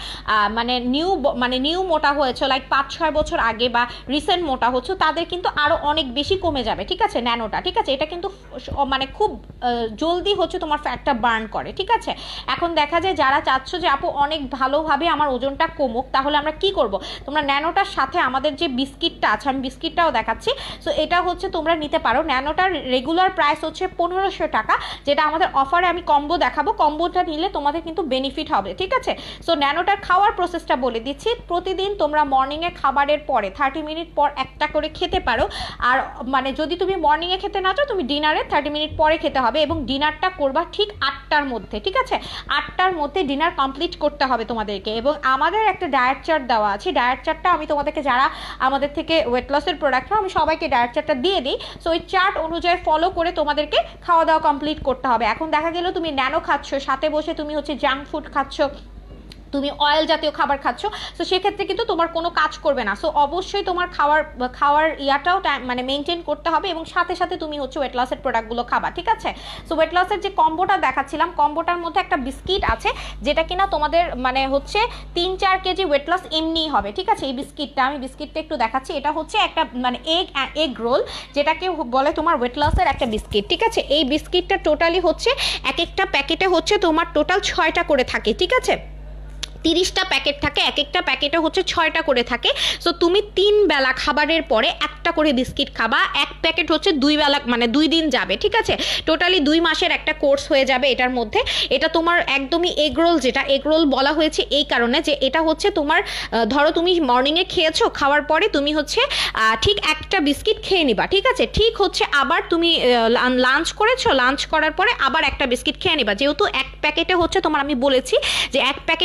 মানে নিউ মোটা হয়েছে লাইক 5-6 বছর আগে বা রিসেন্ট মোটা হচ্ছে তাদের কিন্তু আরও অনেক বেশি কমে যাবে, ঠিক আছে ন্যানোটা, ঠিক আছে। এটা কিন্তু মানে খুব জলদি হচ্ছে তোমার ফ্যাটটা বার্ন করে, ঠিক আছে। এখন দেখা যায় যারা চাচ্ছ যে আপু অনেক ভালোভাবে আমার ওজনটা কমুক, তাহলে আমরা কি করব, তোমরা ন্যানোটার সাথে আমাদের যে বিস্কিটটা আছে আমি বিস্কিটটাও দেখাচ্ছি, সো এটা হচ্ছে তোমরা নিতে পারো। ন্যানোটার রেগুলার প্রাইস হচ্ছে 1500 টাকা, যেটা আমাদের অফারে আমি কম্বো দেখাবো, কম্বোটা নিলে তোমাদের কিন্তু বেনিফিট হবে, ঠিক আছে। সো ন্যানোটার খাওয়ার প্রসেসটা বলে দিচ্ছি। প্রতিদিন তোমরা মর্নিংয়ে খাবারের পরে 30 মিনিট পর একটা করে খেতে পারো, আর মানে যদি তুমি মর্নিংয়ে খেতে না চাও তুমি ডিনারে 30 মিনিট পরে খেতে হবে, এবং ডিনারটা করবা ঠিক 8টার মধ্যে, ঠিক আছে। 8টার মধ্যে ডিনার কমপ্লিট করতে হবে তোমাদেরকে। এবং আমাদের একটা ডায়েট চার্ট দেওয়া আছে, ডায়েট চার্টটা আমি তোমাদেরকে যারা আমাদের থেকে ওয়েট লসের প্রোডাক্ট আমি সবাইকে ডায়েট চার্টটা দিয়ে দিই, সো ওই চার্ট অনুযায়ী ফলো করে তোমাদেরকে খাওয়া দাওয়া কমপ্লিট করতে হবে। এখন দেখা গেল তুমি ন্যানো খাচ্ছ, সাথে বসে তুমি হচ্ছে জাঙ্ক ফুড খাচ্ছ, তুমি অয়েল জাতীয় খাবার খাচ্ছ, সো সেক্ষেত্রে কিন্তু তোমার কোনো কাজ করবে না। সো অবশ্যই তোমার খাওয়ার ইয়াটাও মানে মেনটেন করতে হবে, এবং সাথে সাথে তুমি হচ্ছে ওয়েট লসের প্রোডাক্টগুলো খাবা, ঠিক আছে। সো ওয়েট লসের যে কম্বোটা দেখাচ্ছিলাম, কম্বোটার মধ্যে একটা বিস্কিট আছে যেটা কিনা তোমাদের মানে হচ্ছে 3-4 কেজি ওয়েট লস এমনিই হবে, ঠিক আছে। এই বিস্কিটটা আমি বিস্কিটটা একটু দেখাচ্ছি, এটা হচ্ছে একটা মানে এগ রোল, যেটাকে বলে তোমার ওয়েট লসের একটা বিস্কিট, ঠিক আছে। এই বিস্কিটটা টোটালি হচ্ছে এক একটা প্যাকেটে হচ্ছে তোমার টোটাল 6টা করে থাকে, ঠিক আছে। 30টা প্যাকেট থাকে, এক একটা প্যাকেটে হচ্ছে 6টা করে থাকে। সো তুমি 3 বেলা খাবারের পরে একটা করে বিস্কিট খাবা, এক প্যাকেট হচ্ছে 2 বেলা মানে 2 দিন যাবে, ঠিক আছে। টোটালি 2 মাসের একটা কোর্স হয়ে যাবে এটার মধ্যে। এটা তোমার একদমই এগ রোল, যেটা এগ রোল বলা হয়েছে এই কারণে যে এটা হচ্ছে তোমার ধরো তুমি মর্নিংয়ে খেয়েছো, খাওয়ার পরে তুমি হচ্ছে ঠিক একটা বিস্কিট খেয়ে নিবা, ঠিক আছে। ঠিক হচ্ছে আবার তুমি লাঞ্চ করেছো, লাঞ্চ করার পরে আবার একটা বিস্কিট খেয়ে নিবা, যেহেতু এক প্যাকেটে হচ্ছে তোমার আমি বলেছি যে এক প্যাকেটে তোমার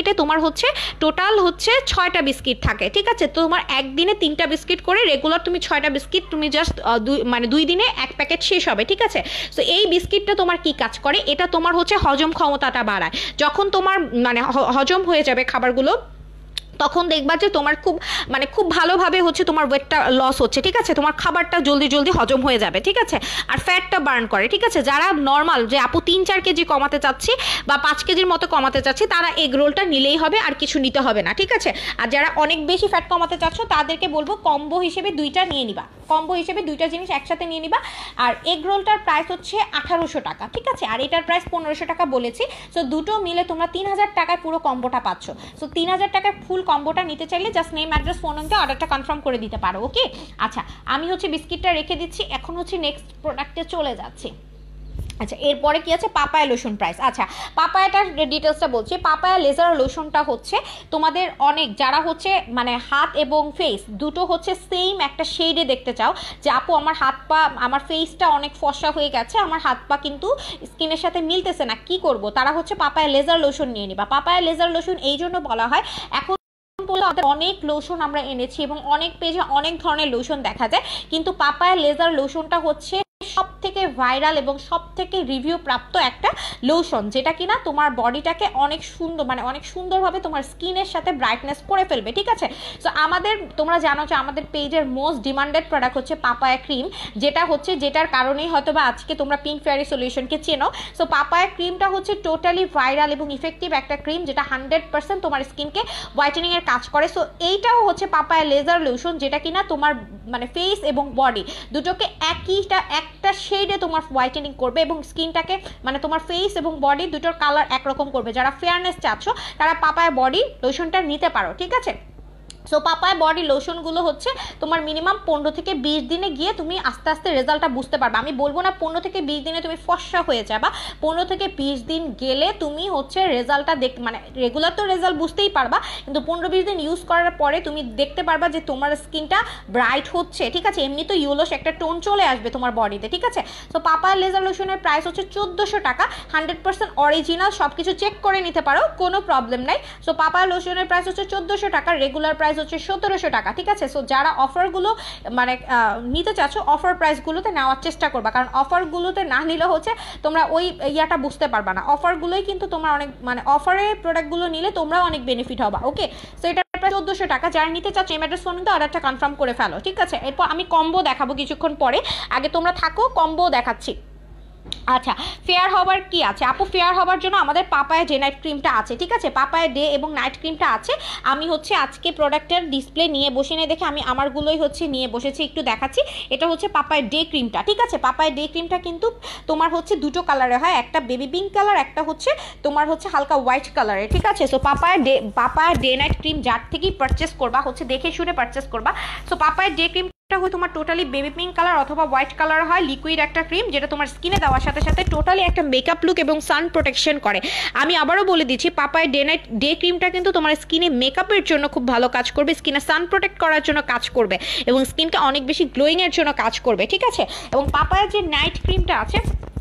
হচ্ছে টোটাল হচ্ছে 6টা বিস্কিট থাকে, ঠিক আছে? তো তোমার একদিনে 3টা বিস্কিট করে রেগুলার তুমি 6টা বিস্কিট তুমি জাস্ট 2 দিনে 1 প্যাকেট শেষ হবে, ঠিক আছে? সো এই বিস্কিটটা তোমার কি কাজ করে, এটা তোমার হচ্ছে হজম ক্ষমতাটা বাড়ায়। যখন তোমার মানে হজম হয়ে যাবে খাবারগুলো, তখন দেখবা যে তোমার খুব ভালোভাবে হচ্ছে তোমার ওয়েটটা লস হচ্ছে, ঠিক আছে? তোমার খাবারটা জলদি জলদি হজম হয়ে যাবে, ঠিক আছে? আর ফ্যাটটা বার্ন করে, ঠিক আছে? যারা নর্মাল যে আপু 3-4 কেজি কমাতে চাচ্ছি বা 5 কেজির মতো কমাতে চাচ্ছি, তারা এগ রোলটা নিলেই হবে, আর কিছু নিতে হবে না, ঠিক আছে? আর যারা অনেক বেশি ফ্যাট কমাতে চাচ্ছ, তাদেরকে বলবো কম্বো হিসেবে 2টা নিয়ে নিবা, কম্বো হিসেবে 2টা জিনিস একসাথে নিয়ে নিবা। আর এগ রোলটার প্রাইস হচ্ছে 1800 টাকা, ঠিক আছে? আর এটার প্রাইস 1500 টাকা বলেছি। সো দুটো মিলে তোমরা 3000 টাকায় পুরো কম্বোটা পাচ্ছ। সো 3000 টাকায় ফুল কম্বোটা নিতে চাইলে just name, address, phone number, অর্ডারটা কনফার্ম করে দিতে পারো, ওকে? আচ্ছা, আমি হচ্ছে বিস্কিটটা রেখে দিচ্ছি, এখন হচ্ছে নেক্সট প্রোডাক্টে চলে যাচ্ছি। আচ্ছা, এরপরে কি আছে, পাপায়া লোশন প্রাইস। আচ্ছা, পাপায়াটার ডিটেলসটা বলছি। পাপায়া লেজার লোশনটা হচ্ছে তোমাদের অনেক যারা হচ্ছে মানে হাত এবং ফেস দুটো হচ্ছে সেম একটা শেডে দেখতে চাও, যে আপু আমার হাত পা আমার ফেসটা অনেক ফর্সা হয়ে গেছে, আমার হাত পা কিন্তু স্কিনের সাথে মিলতেছে না, কি করব? তারা হচ্ছে পাপায়া লেজার লোশন নিয়ে নিবা। পাপায়া লেজার লোশন এই জন্য বলা হয়, এখন অনেক লোশন আমরা এনেছি এবং অনেক পেজে অনেক ধরনের লোশন দেখা যায়, কিন্তু পাপায়া লেজার লোশনটা হচ্ছে সব থেকে ভাইরাল এবং সব থেকে রিভিউ প্রাপ্ত একটা লোশন, যেটা কিনা তোমার বডিটাকে অনেক সুন্দর মানে অনেক সুন্দরভাবে তোমার স্কিনের সাথে ব্রাইটনেস করে ফেলবে, ঠিক আছে? সো তোমরা জানো যে আমাদের পেজের মোস্ট ডিমান্ডেড প্রোডাক্ট হচ্ছে পাপায়া ক্রিম, যেটার কারণেই হয়তো বা আজকে তোমরা পিঙ্ক ফেয়ারি সলিউশনকে চেনো। সো পাপায়া ক্রিমটা হচ্ছে টোটালি ভাইরাল এবং ইফেক্টিভ একটা ক্রিম, যেটা 100% তোমার স্কিনকে হোয়াইটেনিং এর কাজ করে। সো এইটাও হচ্ছে পাপায়া লেজার লোশন, যেটা কিনা তোমার মানে ফেস এবং বডি দুটোকে একটা শেডে তোমার হোয়াইটেনিং করবে এবং স্কিনটাকে মানে তোমার ফেস এবং বডি দুটোর কালার একরকম করবে। যারা ফেয়ারনেস চাচ্ছ তারা পাপায়া বডি লোশনটা নিতে পারো, ঠিক আছে? সো পাপায়া বডি লোশনগুলো হচ্ছে তোমার মিনিমাম 15 থেকে 20 দিনে গিয়ে তুমি আস্তে আস্তে রেজাল্টটা বুঝতে পারবে। আমি বলবো না 15 থেকে 20 দিনে তুমি ফর্সা হয়ে যাবা, 15 থেকে 20 দিন গেলে তুমি হচ্ছে রেজাল্টটা মানে রেগুলার তো রেজাল্ট বুঝতেই পারবা, কিন্তু 15-20 দিন ইউজ করার পরে তুমি দেখতে পারবা যে তোমার স্কিনটা ব্রাইট হচ্ছে, ঠিক আছে? এমনি তো ইয়েলোশ একটা টোন চলে আসবে তোমার বডিতে, ঠিক আছে? সো পাপায়া লেজার লোশনের প্রাইস হচ্ছে 1400 টাকা, 100% অরিজিনাল, সব কিছু চেক করে নিতে পারো, কোনো প্রবলেম নাই। সো পাপায়া লোশনের প্রাইস হচ্ছে 1400 টাকা, রেগুলার প্রাইস হচ্ছে 1700 টাকা, ঠিক আছে? সো যারা অফারগুলো মানে নিতে চাচ্ছ, অফার প্রাইসগুলোতে নেওয়ার চেষ্টা করবা, কারণ অফারগুলোতে না নিলে হচ্ছে তোমরা ওই ইয়াটা বুঝতে পারবা না। অফারগুলোই কিন্তু তোমার অনেক মানে অফারের প্রোডাক্টগুলো নিলে তোমরাও অনেক বেনিফিট হবা, ওকে? সো এটা প্রায় 1400 টাকা। যারা নিতে চাচ্ছ এমএড্রেস ফোন কিন্তু অর্ডারটা কনফার্ম করে ফেলো, ঠিক আছে? এরপর আমি কম্বো দেখাবো কিছুক্ষণ পরে, আগে তোমরা থাকো, কম্বো দেখাচ্ছি। আচ্ছা, ফেয়ার হবার কি আছে আপু? ফেয়ার হবার জন্য আমাদের পাপায়া ডে নাইট ক্রিমটা আছে, ঠিক আছে? পাপায়া ডে এবং নাইট ক্রিমটা আছে। আমি হচ্ছে আজকে প্রোডাক্টের ডিসপ্লে নিয়ে বসে নিয়ে দেখে আমি আমারগুলোই হচ্ছে নিয়ে বসেছি, একটু দেখাচ্ছি। এটা হচ্ছে পাপায়া ডে ক্রিমটা, ঠিক আছে? পাপায়া ডে ক্রিমটা কিন্তু তোমার হচ্ছে দুটো কালারে হয়, একটা বেবি পিঙ্ক কালার, একটা হচ্ছে তোমার হচ্ছে হালকা হোয়াইট কালারে, ঠিক আছে? So papaya day night cream যার থেকেই পারচেস করবা হচ্ছে দেখে শুনে পারচেস করবা। সো পাপায়া ডে ক্রিম তোমার টোটালি বেবি পিঙ্ক কালার অথবা হোয়াইট কালার হয়, লিকুইড একটা ক্রিম, যেটা তোমার স্কিনে দেওয়ার সাথে সাথে টোটালি একটা মেকআপ লুক এবং সান প্রোটেকশন করে। আমি আবারও বলে দিচ্ছি, পাপায়া ডে ক্রিমটা কিন্তু তোমার স্কিনে মেকআপের জন্য খুব ভালো কাজ করবে, স্কিনে সান প্রোটেক্ট করার জন্য কাজ করবে এবং স্কিনকে অনেক বেশি গ্লোয়িং এর জন্য কাজ করবে, ঠিক আছে? এবং পাপায়া যে নাইট ক্রিমটা আছে,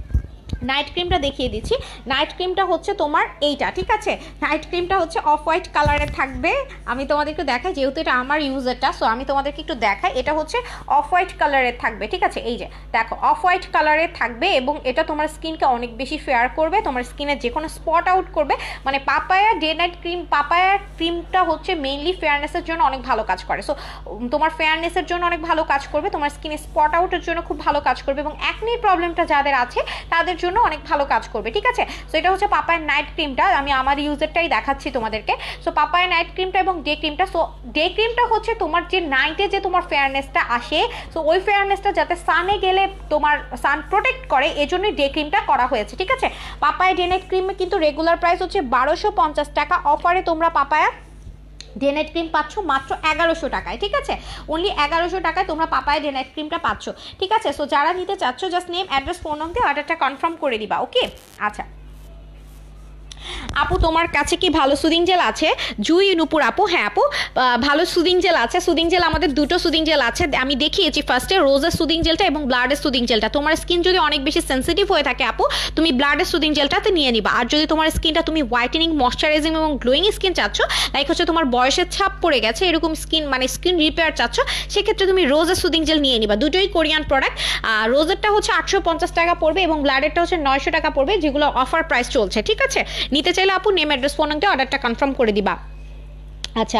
নাইট ক্রিমটা দেখিয়ে দিচ্ছি। নাইট ক্রিমটা হচ্ছে তোমার এইটা, ঠিক আছে? নাইট ক্রিমটা হচ্ছে অফ হোয়াইট কালারের থাকবে। আমি তোমাদেরকে দেখাই, যেহেতু এটা আমার ইউজারটা, সো আমি তোমাদেরকে একটু দেখাই। এটা হচ্ছে অফ হোয়াইট কালারের থাকবে, ঠিক আছে? এই যে দেখো, অফ হোয়াইট কালারের থাকবে এবং এটা তোমার স্কিনকে অনেক বেশি ফেয়ার করবে, তোমার স্কিনের যে কোনো স্পট আউট করবে। মানে papaya day night cream, papaya ক্রিমটা হচ্ছে মেইনলি ফেয়ারনেসের জন্য অনেক ভালো কাজ করে। সো তোমার ফেয়ারনেসের জন্য অনেক ভালো কাজ করবে, তোমার স্কিনে স্পট আউটের জন্য খুব ভালো কাজ করবে এবং অ্যাকনির প্রবলেমটা যাদের আছে তাদের জন্য অনেক ভালো কাজ করবে, ঠিক আছে? সো এটা হচ্ছে পাপায়া নাইট ক্রিমটা, আমি আমার ইউজারটাই দেখাচ্ছি তোমাদেরকে। সো পাপায়া নাইট ক্রিমটা এবং ডে ক্রিমটা। সো ডে ক্রিমটা হচ্ছে তোমার যে নাইটে যে তোমার ফেয়ারনেসটা আসে, সো ওই ফেয়ারনেসটা যাতে সানে গেলে তোমার সান প্রোটেক্ট করে, এজন্যই ডে ক্রিমটা করা হয়েছে, ঠিক আছে? পাপায়া ডে নাইট ক্রিমে কিন্তু রেগুলার প্রাইস হচ্ছে 1250 টাকা, অফারে তোমরা পাপায়া ডে নাইট ক্রিম পাচ্ছ মাত্র 1100 টাকায়, ঠিক আছে? অনলি 1100 টাকায় তোমরা পাপায়া ডে নাইট ক্রিমটা পাচ্ছ, ঠিক আছে? সো যারা নিতে চাচ্ছ just name, address, phone number দিয়ে অর্ডারটা কনফার্ম করে দিবা, ওকে? আচ্ছা আপু তোমার কাছে কি ভালো সুদিং জেল আছে? জুই নুপুর আপু, হ্যাঁ আপু ভালো সুদিং জেল আছে। সুদিং জেল আমাদের দুটো সুদিং জেল আছে, আমি দেখিয়েছি ফার্স্টে রোজের সুদিং জেলটা এবং ব্লাডের সুদিং জেলটা। তোমার স্কিন যদি অনেক বেশি সেন্সিটিভ হয়ে থাকে আপু, তুমি ব্লাডের সুদিং জেলটাতে নিয়ে নিবা। আর যদি তোমার স্কিনটা তুমি হোয়াইটেনিং, ময়শ্চারাইজিং এবং গ্লোয়িং স্কিন চাচ্ছ, লাইক হচ্ছে তোমার বয়সের ছাপ পড়ে গেছে এরকম স্কিন, মানে স্কিন রিপেয়ার চাচ্ছ, সেক্ষেত্রে তুমি রোজের সুদিং জেল নিয়ে নিবা। দুটোই কোরিয়ান প্রোডাক্ট। রোজেরটা হচ্ছে 850 টাকা পড়বে এবং ব্লাডেরটা হচ্ছে 900 টাকা পড়বে, যেগুলো অফার প্রাইস চলছে। ঠিক আছে, নিতে চাইলে আপু নেম, অ্যাড্রেস, ফোন নাম্বারে অর্ডারটা কনফার্ম করে দিবা। আচ্ছা,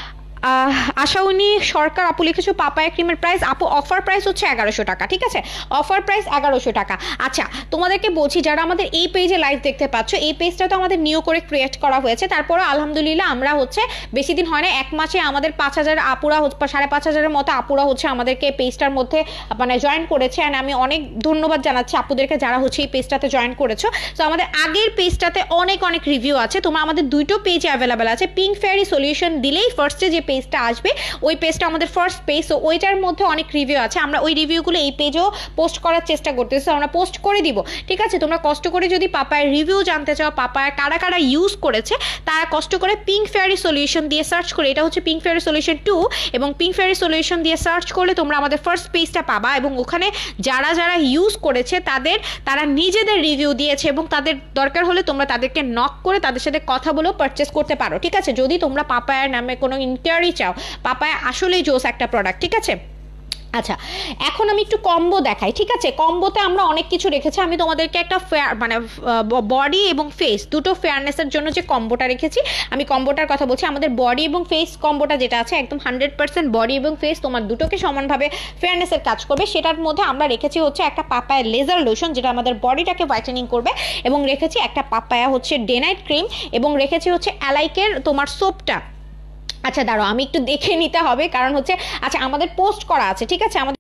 আশাউনি সরকার আপু লিখেছো পাপায়া ক্রিমের প্রাইস, আপু অফার প্রাইস হচ্ছে 1100 টাকা। ঠিক আছে, অফার প্রাইস 1100 টাকা। আচ্ছা, তোমাদেরকে বলছি যারা আমাদের এই পেজে লাইভ দেখতে পাচ্ছ, এই পেজটা তো আমাদের নিউ করে ক্রিয়েট করা হয়েছে, তারপরে আলহামদুলিল্লাহ আমরা হচ্ছে বেশি দিন হয় না, 1 মাসে আমাদের 5000 আপুরা, 5500-এর মতো আপুরা হচ্ছে আমাদেরকে পেজটার মধ্যে মানে জয়েন করেছে। অ্যান্ড আমি অনেক ধন্যবাদ জানাচ্ছি আপুদেরকে যারা হচ্ছে এই পেজটাতে জয়েন করেছো। তো আমাদের আগের পেজটাতে অনেক অনেক রিভিউ আছে, তোমরা আমাদের দুটো পেজে অ্যাভেলেবেল আছে। পিঙ্ক ফেয়ারি সলিউশন দিলেই ফার্স্টে যে পেজটা আসবে ওই পেজটা আমাদের ফার্স্ট পেজ, তো ওইটার মধ্যে অনেক রিভিউ আছে। আমরা ওই রিভিউগুলো এই পেজেও পোস্ট করার চেষ্টা করতেছি, আমরা পোস্ট করে দিব। ঠিক আছে, তোমরা কষ্ট করে যদি পাপায়ের রিভিউ জানতে চাও, পাপায়া কারা কারা ইউজ করেছে, তারা কষ্ট করে পিঙ্ক ফেয়ারি সলিউশন দিয়ে সার্চ করে, এটা হচ্ছে পিঙ্ক ফেয়ারি সলিউশন 2, এবং পিঙ্ক ফেয়ারি সলিউশন দিয়ে সার্চ করলে তোমরা আমাদের ফার্স্ট পেজটা পাবা। এবং ওখানে যারা যারা ইউজ করেছে তারা নিজেদের রিভিউ দিয়েছে, এবং তাদের দরকার হলে তোমরা তাদেরকে নক করে তাদের সাথে কথা বলেও পারচেস করতে পারো। ঠিক আছে, যদি তোমরা পাপায়ার নামে কোনো ইনকোয়ারি চাও, পাপায়া আসলেই জোস একটা প্রোডাক্ট। ঠিক আছে, আচ্ছা এখন আমি একটু কম্বো দেখাই। ঠিক আছে, কম্বোতে আমরা অনেক কিছু রেখেছি। আমি তোমাদেরকে একটা ফেয়ার মানে বডি এবং ফেস দুটো ফেয়ারনেসের জন্য যে কম্বোটা রেখেছি, আমি কম্বোটার কথা বলছি। আমাদের বডি এবং ফেস কম্বোটা যেটা আছে, একদম 100% বডি এবং ফেস তোমার দুটোকে সমানভাবে ফেয়ারনেসের কাজ করবে। সেটার মধ্যে আমরা রেখেছি হচ্ছে একটা পাপায়া লেজার লোশন, যেটা আমাদের বডিটাকে হোয়াইটেনিং করবে, এবং রেখেছি একটা পাপায়া হচ্ছে ডে নাইট ক্রিম, এবং রেখেছি হচ্ছে অ্যালাইকের তোমার সোপটা। আচ্ছা দাঁড়াও, আমি একটু দেখে নিতে হবে, কারণ হচ্ছে আচ্ছা আমাদের পোস্ট করা আছে। ঠিক আছে, আমাদের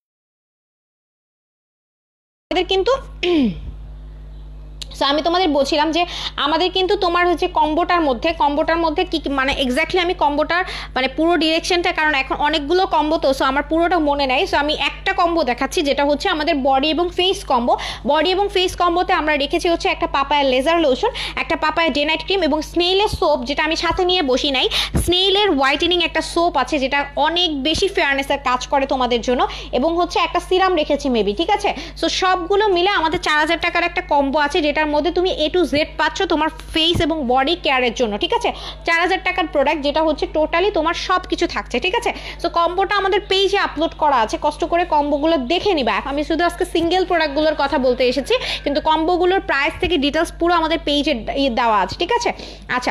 কিন্তু সো আমি তোমাদের বলছিলাম যে আমাদের কিন্তু তোমার হচ্ছে কম্বোটার মধ্যে কি মানে এক্স্যাক্টলি আমি কম্বোটার মানে পুরো ডিরেকশনটা, কারণ এখন অনেকগুলো কম্বো তো, সো আমার পুরোটা মনে নাই। সো আমি একটা কম্বো দেখাচ্ছি, যেটা হচ্ছে আমাদের বডি এবং ফেস কম্বো। বডি এবং ফেস কম্বোতে আমরা রেখেছি হচ্ছে একটা পাপায়া লেজার লোশন, একটা পাপায়া ডে নাইট ক্রিম, এবং স্নেইলের সোপ, যেটা আমি সাথে নিয়ে বসি নাই। স্নেইলের হোয়াইটেনিং একটা সোপ আছে, যেটা অনেক বেশি ফেয়ারনেসের কাজ করে তোমাদের জন্য, এবং হচ্ছে একটা সিরাম রেখেছি মেবি। ঠিক আছে, সো সবগুলো মিলে আমাদের 4000 টাকার একটা কম্বো আছে, যেটার মধ্যে তুমি A to Z পাচ্ছ তোমার ফেস এবং বডি কেয়ারের জন্য। ঠিক আছে, 4000 টাকার প্রোডাক্ট, যেটা হচ্ছে টোটালি তোমার সব কিছু থাকছে। ঠিক আছে, সো কম্বোটা আমাদের পেজে আপলোড করা আছে, কষ্ট করে কম্বোগুলো দেখে নিবা। আমি শুধু আজকে সিঙ্গেল প্রোডাক্টগুলোর কথা বলতে এসেছি, কিন্তু কম্বোগুলোর প্রাইস থেকে ডিটেলস পুরো আমাদের পেজে দেওয়া আছে। ঠিক আছে, আচ্ছা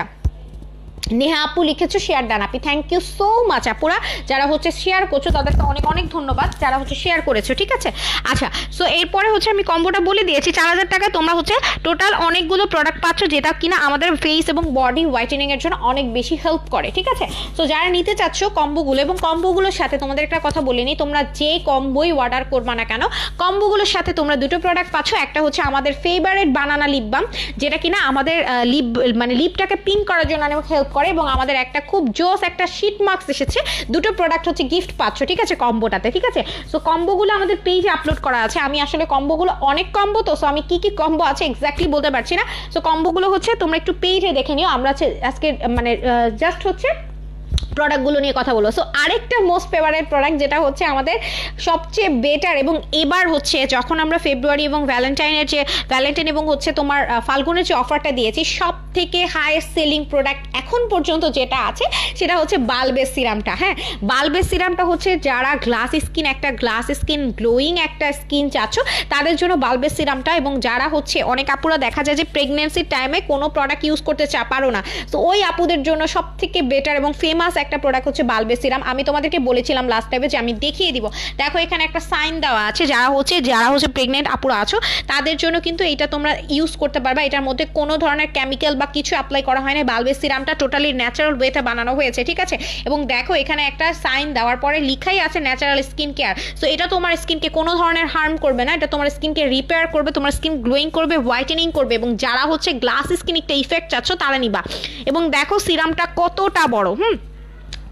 নেহা আপু লিখেছো share done Api, thank you so much আপুরা যারা হচ্ছে শেয়ার করছো, তাদেরকে অনেক অনেক ধন্যবাদ যারা হচ্ছে শেয়ার করেছো। ঠিক আছে, আচ্ছা সো এরপরে হচ্ছে আমি কম্বোটা বলে দিয়েছি, 4000 টাকায় তোমরা হচ্ছে টোটাল অনেকগুলো প্রোডাক্ট পাচ্ছ, যেটা কিনা আমাদের ফেস এবং বডি হোয়াইটেনিং এর জন্য অনেক বেশি হেল্প করে। ঠিক আছে, সো যারা নিতে চাচ্ছ কম্বোগুলো, এবং কম্বোগুলোর সাথে তোমাদের একটা কথা বলিনি, তোমরা যে কম্বোই অর্ডার করবা না কেন, কম্বোগুলোর সাথে তোমরা দুটো প্রোডাক্ট পাচ্ছ। একটা হচ্ছে আমাদের ফেভারিট বানানা লিপ বাম, যেটা কিনা আমাদের লিপ মানে লিপটাকে পিঙ্ক করার জন্য অনেক হেল্প করে, এবং আমাদের একটা খুব জোস একটা শীট মাস্ক এসেছে, দুটো প্রোডাক্ট হচ্ছে গিফট পাচ্ছ। ঠিক আছে, কম্বোটাতে। ঠিক আছে, সো কম্বোগুলো আমাদের পেজে আপলোড করা আছে। আমি আসলে কম্বোগুলো অনেক কম্বো তো, সো আমি কি কি কম্বো আছে এক্স্যাক্টলি বলতে পারছি না। সো কম্বোগুলো হচ্ছে তোমরা একটু পেজে দেখে নিও, আমরা আজকে মানে জাস্ট হচ্ছে প্রোডাক্টগুলো নিয়ে কথা বলবো। সো আরেকটা মোস্ট ফেভারিট প্রোডাক্ট, যেটা হচ্ছে আমাদের সবচেয়ে বেটার, এবং এবার হচ্ছে যখন আমরা ফেব্রুয়ারি এবং ভ্যালেন্টাইন এবং হচ্ছে তোমার ফাল্গুনের যে অফারটা দিয়েছি, সব থেকে হাইয়েস্ট সেলিং প্রোডাক্ট এখন পর্যন্ত যেটা আছে সেটা হচ্ছে বাল্বের সিরামটা। হ্যাঁ, বাল্বের সিরামটা হচ্ছে যারা গ্লাস স্কিন গ্লোয়িং একটা স্কিন চাচ্ছ তাদের জন্য বাল্বের সিরামটা, এবং যারা হচ্ছে অনেক আপুরা দেখা যায় যে প্রেগনেন্সির টাইমে কোনো প্রোডাক্ট ইউজ করতে পারো না, তো ওই আপুদের জন্য সব থেকে বেটার এবং ফেমাস একটা প্রোডাক্ট হচ্ছে বাল্বের সিরাম। আমি তোমাদেরকে বলেছিলাম লাস্ট টাইমে যে আমি দেখিয়ে দিব, দেখো এখানে একটা সাইন দেওয়া আছে, যারা হচ্ছে প্রেগনেন্ট আপুরা আছো তাদের জন্য কিন্তু এটা তোমরা ইউজ করতে পারবা। এটার মধ্যে কোনো ধরনের কেমিক্যাল বা কিছু অ্যাপ্লাই করা হয় না, বাল্বের সিরামটা টোটালি ন্যাচারাল ওয়েতে বানানো হয়েছে। ঠিক আছে, এবং দেখো এখানে একটা সাইন দেওয়ার পরে লিখাই আছে ন্যাচারাল স্কিন কেয়ার। সো এটা তোমার স্কিনকে কোনো ধরনের হার্ম করবে না, এটা তোমার স্কিনকে রিপেয়ার করবে, তোমার স্কিন গ্লোয়িং করবে, হোয়াইটেনিং করবে, এবং যারা হচ্ছে গ্লাস স্কিন একটা ইফেক্ট চাচ্ছ তারা নিবা। এবং দেখো সিরামটা কতটা বড়,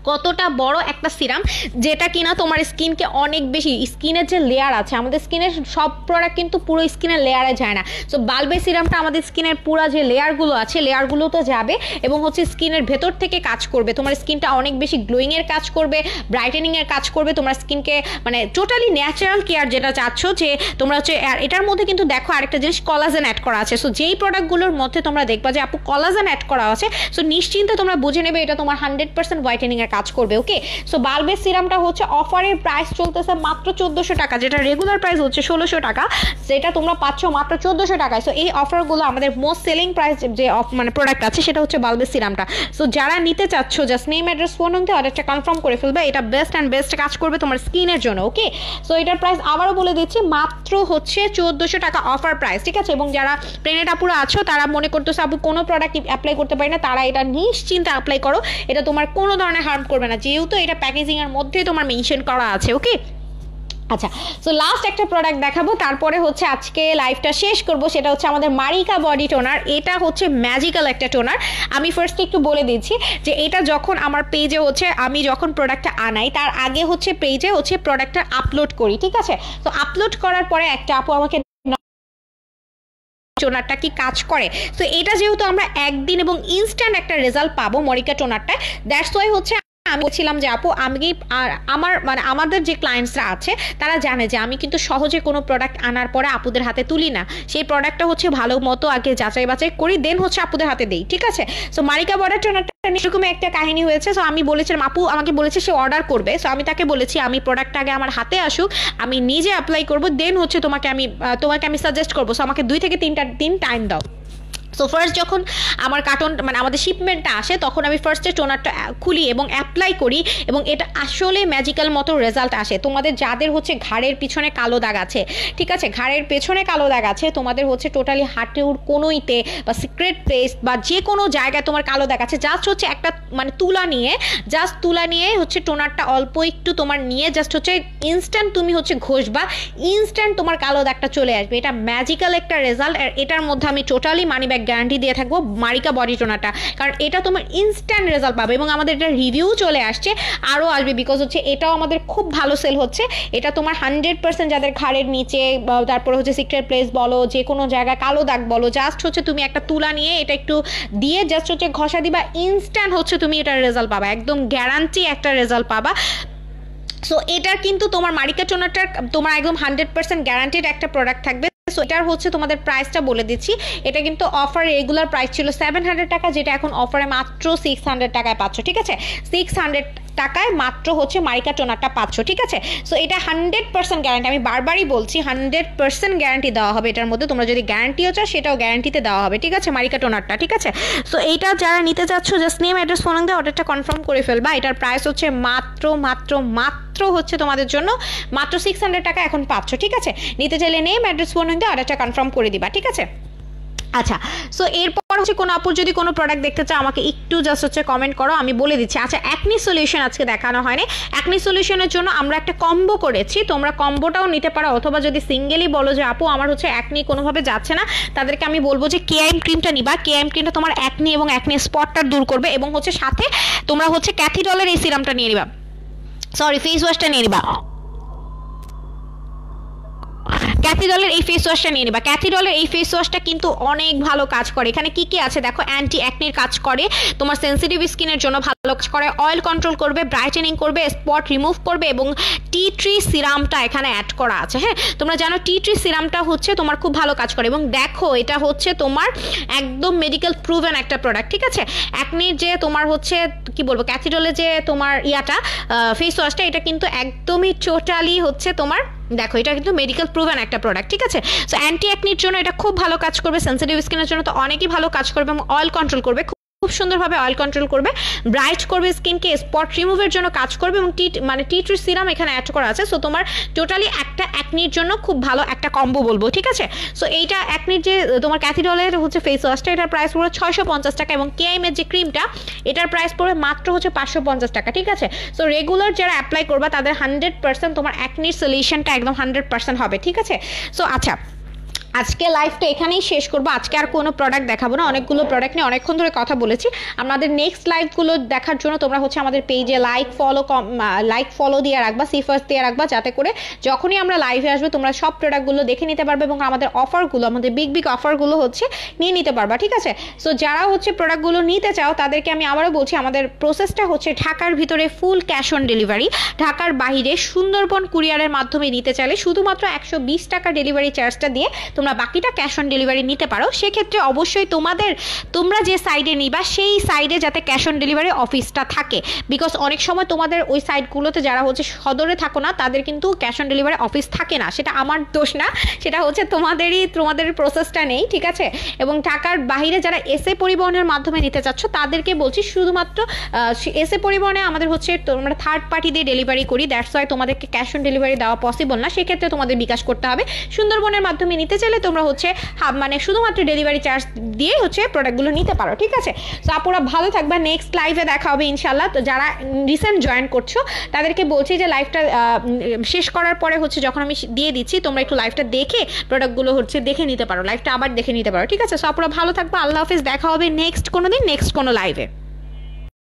কতটা বড় একটা সিরাম, যেটা কিনা তোমার স্কিনকে অনেক বেশি, স্কিনের যে লেয়ার আছে, আমাদের স্কিনের সব প্রোডাক্ট কিন্তু পুরো স্কিনের লেয়ারে যায় না। সো বাল্বে সিরামটা আমাদের স্কিনের পুরো যে লেয়ারগুলো আছে লেয়ারগুলো তো যাবে এবং হচ্ছে স্কিনের ভেতর থেকে কাজ করবে, তোমার স্কিনটা অনেক বেশি গ্লোয়িংয়ের কাজ করবে, ব্রাইটেনিংয়ের কাজ করবে, তোমার স্কিনকে মানে টোটালি ন্যাচারাল কেয়ার যেটা চাচ্ছ যে তোমরা হচ্ছে। আর এটার মধ্যে কিন্তু দেখো আরেকটা জিনিস, কলাজেন অ্যাড করা আছে। সো যেই প্রোডাক্টগুলোর মধ্যে তোমরা দেখবা যে আপু কলাজেন অ্যাড করা আছে, সো নিশ্চিন্তে তোমরা বুঝে নেবে এটা তোমার 100% হোয়াইটেনিংয়ের কাজ করবে। ওকে, সো বাল্বের সিরামটা হচ্ছে অফারের প্রাইস চলতেছে মাত্র 1400 টাকা, যেটা রেগুলার প্রাইস হচ্ছে 1600 টাকা, যেটা তোমরা পাচ্ছ মাত্র 1400 টাকায়। সো এই অফারগুলো আমাদের মোস্ট সেলিং প্রাইস যে মানে প্রোডাক্ট আছে সেটা হচ্ছে বাল্বের সিরামটা। সো যারা নিতে চাচ্ছ just name address phone number দিয়ে অর্ডারটা কনফার্ম করে ফেলবে, এটা বেস্ট অ্যান্ড বেস্ট কাজ করবে তোমার স্কিনের জন্য। ওকে, সো এটার প্রাইস আবারও বলে দিচ্ছি, মাত্র হচ্ছে 1400 টাকা অফার প্রাইস, ঠিক আছে। এবং যারা প্রেগনেন্ট আপুরা আছো তারা মনে করতেছে আপু কোনো প্রোডাক্ট অ্যাপ্লাই করতে পারি না, তারা এটা নিশ্চিন্তে অ্যাপ্লাই করো, এটা তোমার কোনো ধরনের হার্ম করবে না, যেহেতু এটা প্যাকেজিং এর মধ্যে তোমার মেনশন করা আছে। ওকে, আচ্ছা, সো লাস্ট একটা প্রোডাক্ট দেখাবো, তারপরে হচ্ছে আজকে লাইভটা শেষ করব, সেটা হচ্ছে আমাদের মারিকা বডি টোনার। এটা হচ্ছে ম্যাজিক্যাল একটা টোনার। আমি ফার্স্টে একটু বলে দিচ্ছি যে এটা যখন আমার পেজে হচ্ছে আমি যখন প্রোডাক্টটা আনাই তার আগে হচ্ছে পেজে হচ্ছে প্রোডাক্টটা আপলোড করি, ঠিক আছে। তো আপলোড করার পরে একটা আপু আমাকে টোনারটা কি কাজ করে, তো এটা যেহেতু আমরা একদিন এবং ইনস্ট্যান্ট একটা রেজাল্ট পাবো মরিকা টোনারটা, দ্যাটস ওয়াই হচ্ছে আমি বলছিলাম যে আপু আমি আমার মানে আমাদের যে ক্লায়েন্টসরা আছে তারা জানে যে আমি কিন্তু সহজে কোনো প্রোডাক্ট আনার পরে আপুদের হাতে তুলি না, সেই প্রোডাক্টটা হচ্ছে ভালো মতো আগে যাচাই বাছাই করি, দেন হচ্ছে আপুদের হাতে দেই, ঠিক আছে। সো মারিকা বডি টোনারটা এরকমই একটা কাহিনী হয়েছে। সো আমি বলেছিলাম, আপু আমাকে বলেছে সে অর্ডার করবে, সো আমি তাকে বলেছি আমি প্রোডাক্টটা আগে আমার হাতে আসুক, আমি নিজে অ্যাপ্লাই করবো, দেন হচ্ছে তোমাকে আমি সাজেস্ট করবো। সো আমাকে 2 থেকে 3টা দিন টাইম দাও। সো ফার্স্ট যখন আমার কার্টন মানে আমাদের শিপমেন্টটা আসে তখন আমি ফার্স্টে টোনারটা খুলি এবং অ্যাপ্লাই করি, এবং এটা আসলে ম্যাজিক্যাল মতো রেজাল্ট আসে। তোমাদের যাদের হচ্ছে ঘাড়ের পিছনে কালো দাগ আছে, ঠিক আছে, ঘাড়ের পেছনে কালো দাগ আছে, তোমাদের হচ্ছে টোটালি হাঁটুর কোনোইতে বা সিক্রেট প্লেস বা যে কোনো জায়গায় তোমার কালো দাগ আছে, জাস্ট হচ্ছে একটা মানে তুলা নিয়ে হচ্ছে টোনারটা অল্প একটু তোমার নিয়ে জাস্ট হচ্ছে ইনস্ট্যান্ট তুমি হচ্ছে ঘষবা, ইনস্ট্যান্ট তোমার কালো দাগটা চলে আসবে। এটা ম্যাজিক্যাল একটা রেজাল্ট, আর এটার মধ্যে আমি টোটালি মানি ব্যাক গ্যারান্টি দিয়ে থাকবো মারিকা বডি টোনারটা, কারণ এটা তোমার ইনস্ট্যান্ট রেজাল্ট পাবে। এবং আমাদের এটা রিভিউ চলে আসছে, আরও আসবে, বিকজ হচ্ছে এটাও আমাদের খুব ভালো সেল হচ্ছে। এটা তোমার 100% যাদের ঘাড়ের নিচে তারপরে হচ্ছে সিক্রেট প্লেস বলো, যে কোনো জায়গায় কালো দাগ বলো, জাস্ট হচ্ছে তুমি একটা তুলা নিয়ে এটা একটু দিয়ে জাস্ট হচ্ছে ঘষা দিবা, ইনস্ট্যান্ট হচ্ছে তুমি এটার রেজাল্ট পাবা, একদম গ্যারান্টি একটা রেজাল্ট পাবা। সো এটার কিন্তু তোমার মারিকা টোনারটার তোমার একদম 100% গ্যারান্টিড একটা প্রোডাক্ট থাকবে। সো এটার হচ্ছে তোমাদের প্রাইসটা বলে দিচ্ছি, এটা কিন্তু অফার রেগুলার প্রাইস ছিল 700 টাকা, যেটা এখন অফারে মাত্র 600 টাকায় পাচ্ছ, ঠিক আছে। 600 টাকায় মাত্র হচ্ছে মারিকা টোনারটা পাচ্ছ, ঠিক আছে। সো এটা 100% গ্যারান্টি, আমি বারবারই বলছি 100% গ্যারান্টি দেওয়া হবে এটার মধ্যে, তোমরা যদি গ্যারান্টিও চাও সেটাও গ্যারান্টিতে দেওয়া হবে, ঠিক আছে, মারিকা টোনারটা, ঠিক আছে। সো এইটা যারা নিতে চাচ্ছ just name address phone number দিয়ে অর্ডারটা কনফার্ম করে ফেলবা। এটার প্রাইস হচ্ছে মাত্র হচ্ছে তোমাদের জন্য মাত্র 600 টাকা এখন পাচ্ছ, ঠিক আছে। নিতে চাইলে নেম অ্যাড্রেস ফোন নাম্বার দিয়ে অর্ডারটা কনফার্ম করে দিবা, ঠিক আছে। আচ্ছা, সো এরপর হচ্ছে কোনো আপুর যদি কোনো প্রোডাক্ট দেখতে চাও আমাকে একটু জাস্ট হচ্ছে কমেন্ট করো, আমি বলে দিচ্ছি। আচ্ছা, অ্যাকনি সলিউশন আজকে দেখানো হয়নি, অ্যাকনি সলিউশনের জন্য আমরা একটা কম্বো করেছি, তোমরা কম্বোটাও নিতে পারো, অথবা যদি সিঙ্গেলই বলো যে আপু আমার হচ্ছে অ্যাকনি কোনোভাবে যাচ্ছে না, তাদেরকে আমি বলবো যে কেআইএম ক্রিমটা নিবা। কেআইএম ক্রিমটা তোমার অ্যাকনি এবং অ্যাকনি স্পটটা দূর করবে, এবং হচ্ছে সাথে তোমরা হচ্ছে ক্যাথিডলের এই সিরামটা নিয়ে নিবা, সরি ফেস ওয়াশটা নিয়ে নিবা, ক্যাথিডলের এই ফেস ওয়াশটা নিয়ে নিবা। ক্যাথিডলের এই ফেস ওয়াশটা কিন্তু অনেক ভালো কাজ করে। এখানে কি কি আছে দেখো, অ্যান্টি অ্যাকনির কাজ করে, তোমার সেন্সিটিভ স্কিনের জন্য ভালো কাজ করে, অয়েল কন্ট্রোল করবে, ব্রাইটেনিং করবে, স্পট রিমুভ করবে, এবং টি ট্রি সিরামটা এখানে অ্যাড করা আছে। হ্যাঁ, তোমরা জানো টি ট্রি সিরামটা হচ্ছে তোমার খুব ভালো কাজ করে, এবং দেখো এটা হচ্ছে তোমার একদম মেডিকেল প্রুভেন একটা প্রোডাক্ট, ঠিক আছে। অ্যাকনির যে তোমার হচ্ছে কি বলবো ক্যাথিডলের যে তোমার ইয়াটা ফেস ওয়াশটা, এটা কিন্তু একদমই টোটালি হচ্ছে তোমার দেখো এটা কিন্তু মেডিকেল প্রুভেন একটা প্রোডাক্ট, ঠিক আছে। সো অ্যান্টি অ্যাকনির জন্য এটা খুব ভালো কাজ করবে, সেন্সিটিভ স্কিনের জন্য তো অনেকই ভালো কাজ করবে, এবং অয়েল কন্ট্রোল করবে, খুব সুন্দরভাবে অয়েল কন্ট্রোল করবে, ব্রাইট করবে স্কিনকে, স্পট রিমুভের জন্য কাজ করবে, এবং টি ট্রি সিরাম এখানে অ্যাড করা আছে। সো তোমার টোটালি একটা অ্যাকনির জন্য খুব ভালো একটা কম্বো বলবো, ঠিক আছে। সো এইটা অ্যাকনির যে তোমার ক্যাথিডলের হচ্ছে ফেস ওয়াশটা, এটার প্রাইস পড়বে 650 টাকা, এবং কেআইএম এর যে ক্রিমটা এটার প্রাইস পড়বে মাত্র হচ্ছে 550 টাকা, ঠিক আছে। সো রেগুলার যারা অ্যাপ্লাই করবা তাদের 100% তোমার অ্যাকনির সলিউশনটা একদম 100% হবে, ঠিক আছে। সো আচ্ছা, আজকে লাইভটা এখানেই শেষ করবো। আজকে আর কোনো প্রোডাক্ট দেখাবো না, অনেকগুলো প্রোডাক্ট নিয়ে অনেকক্ষণ ধরে কথা বলেছি। আমাদের নেক্সট লাইভগুলো দেখার জন্য তোমরা হচ্ছে আমাদের পেজে লাইক ফলো দিয়ে রাখবা, সিফার্স দিয়ে রাখবা, যাতে করে যখনই আমরা লাইভে আসবো তোমরা সব প্রোডাক্টগুলো দেখে নিতে পারবে এবং আমাদের অফারগুলো, আমাদের বিগ অফারগুলো হচ্ছে নিয়ে নিতে পারবা, ঠিক আছে? সো যারা হচ্ছে প্রোডাক্টগুলো নিতে চাও তাদেরকে আমি আবারও বলছি, আমাদের প্রসেসটা হচ্ছে ঢাকার ভিতরে ফুল ক্যাশ অন ডেলিভারি, ঢাকার বাইরে সুন্দরবন কুরিয়ারের মাধ্যমে নিতে চাইলে শুধুমাত্র 120 টাকা ডেলিভারি চার্জটা দিয়ে তোমরা বাকিটা ক্যাশ অন ডেলিভারি নিতে পারো। সেক্ষেত্রে অবশ্যই তোমরা যে সাইডে নিবা সেই সাইডে যাতে ক্যাশ অন ডেলিভারি অফিসটা থাকে, বিকজ অনেক সময় তোমাদের ওই সাইডগুলোতে যারা হচ্ছে সদরে থাকো না তাদের কিন্তু ক্যাশ অন ডেলিভারি অফিস থাকে না। সেটা আমার দোষ না, সেটা হচ্ছে তোমাদের প্রসেসটা নেই, ঠিক আছে? এবং ঢাকার বাইরে যারা এসএ পরিবহনের মাধ্যমে নিতে চাচ্ছ তাদেরকে বলছি শুধুমাত্র এসএ পরিবহনে আমাদের হচ্ছে তোমরা থার্ড পার্টি দিয়ে ডেলিভারি করি, দ্যাটস ওয়াই তোমাদেরকে ক্যাশ অন ডেলিভারি দেওয়া পসিবল না। সেক্ষেত্রে তোমাদের বিকাশ করতে হবে। সুন্দরবনের মাধ্যমে নিতে চাইলে তোমরা হচ্ছে মানে শুধুমাত্র ডেলিভারি চার্জ দিয়ে হচ্ছে প্রোডাক্টগুলো নিতে পারো, ঠিক আছে? সো আপুরা ভালো থাকবা, নেক্সট লাইভে দেখা হবে ইনশাল্লাহ। তো যারা রিসেন্ট জয়েন করছো তাদেরকে বলছি যে লাইভটা শেষ করার পরে হচ্ছে যখন আমি দিয়ে দিচ্ছি তোমরা একটু লাইভটা দেখে প্রোডাক্টগুলো হচ্ছে দেখে নিতে পারো, লাইভটা আবার দেখে নিতে পারো, ঠিক আছে? সো আপুরা ভালো থাকবা, আল্লাহ হাফেজ, দেখা হবে নেক্সট কোনো দিন নেক্সট কোনো লাইভে।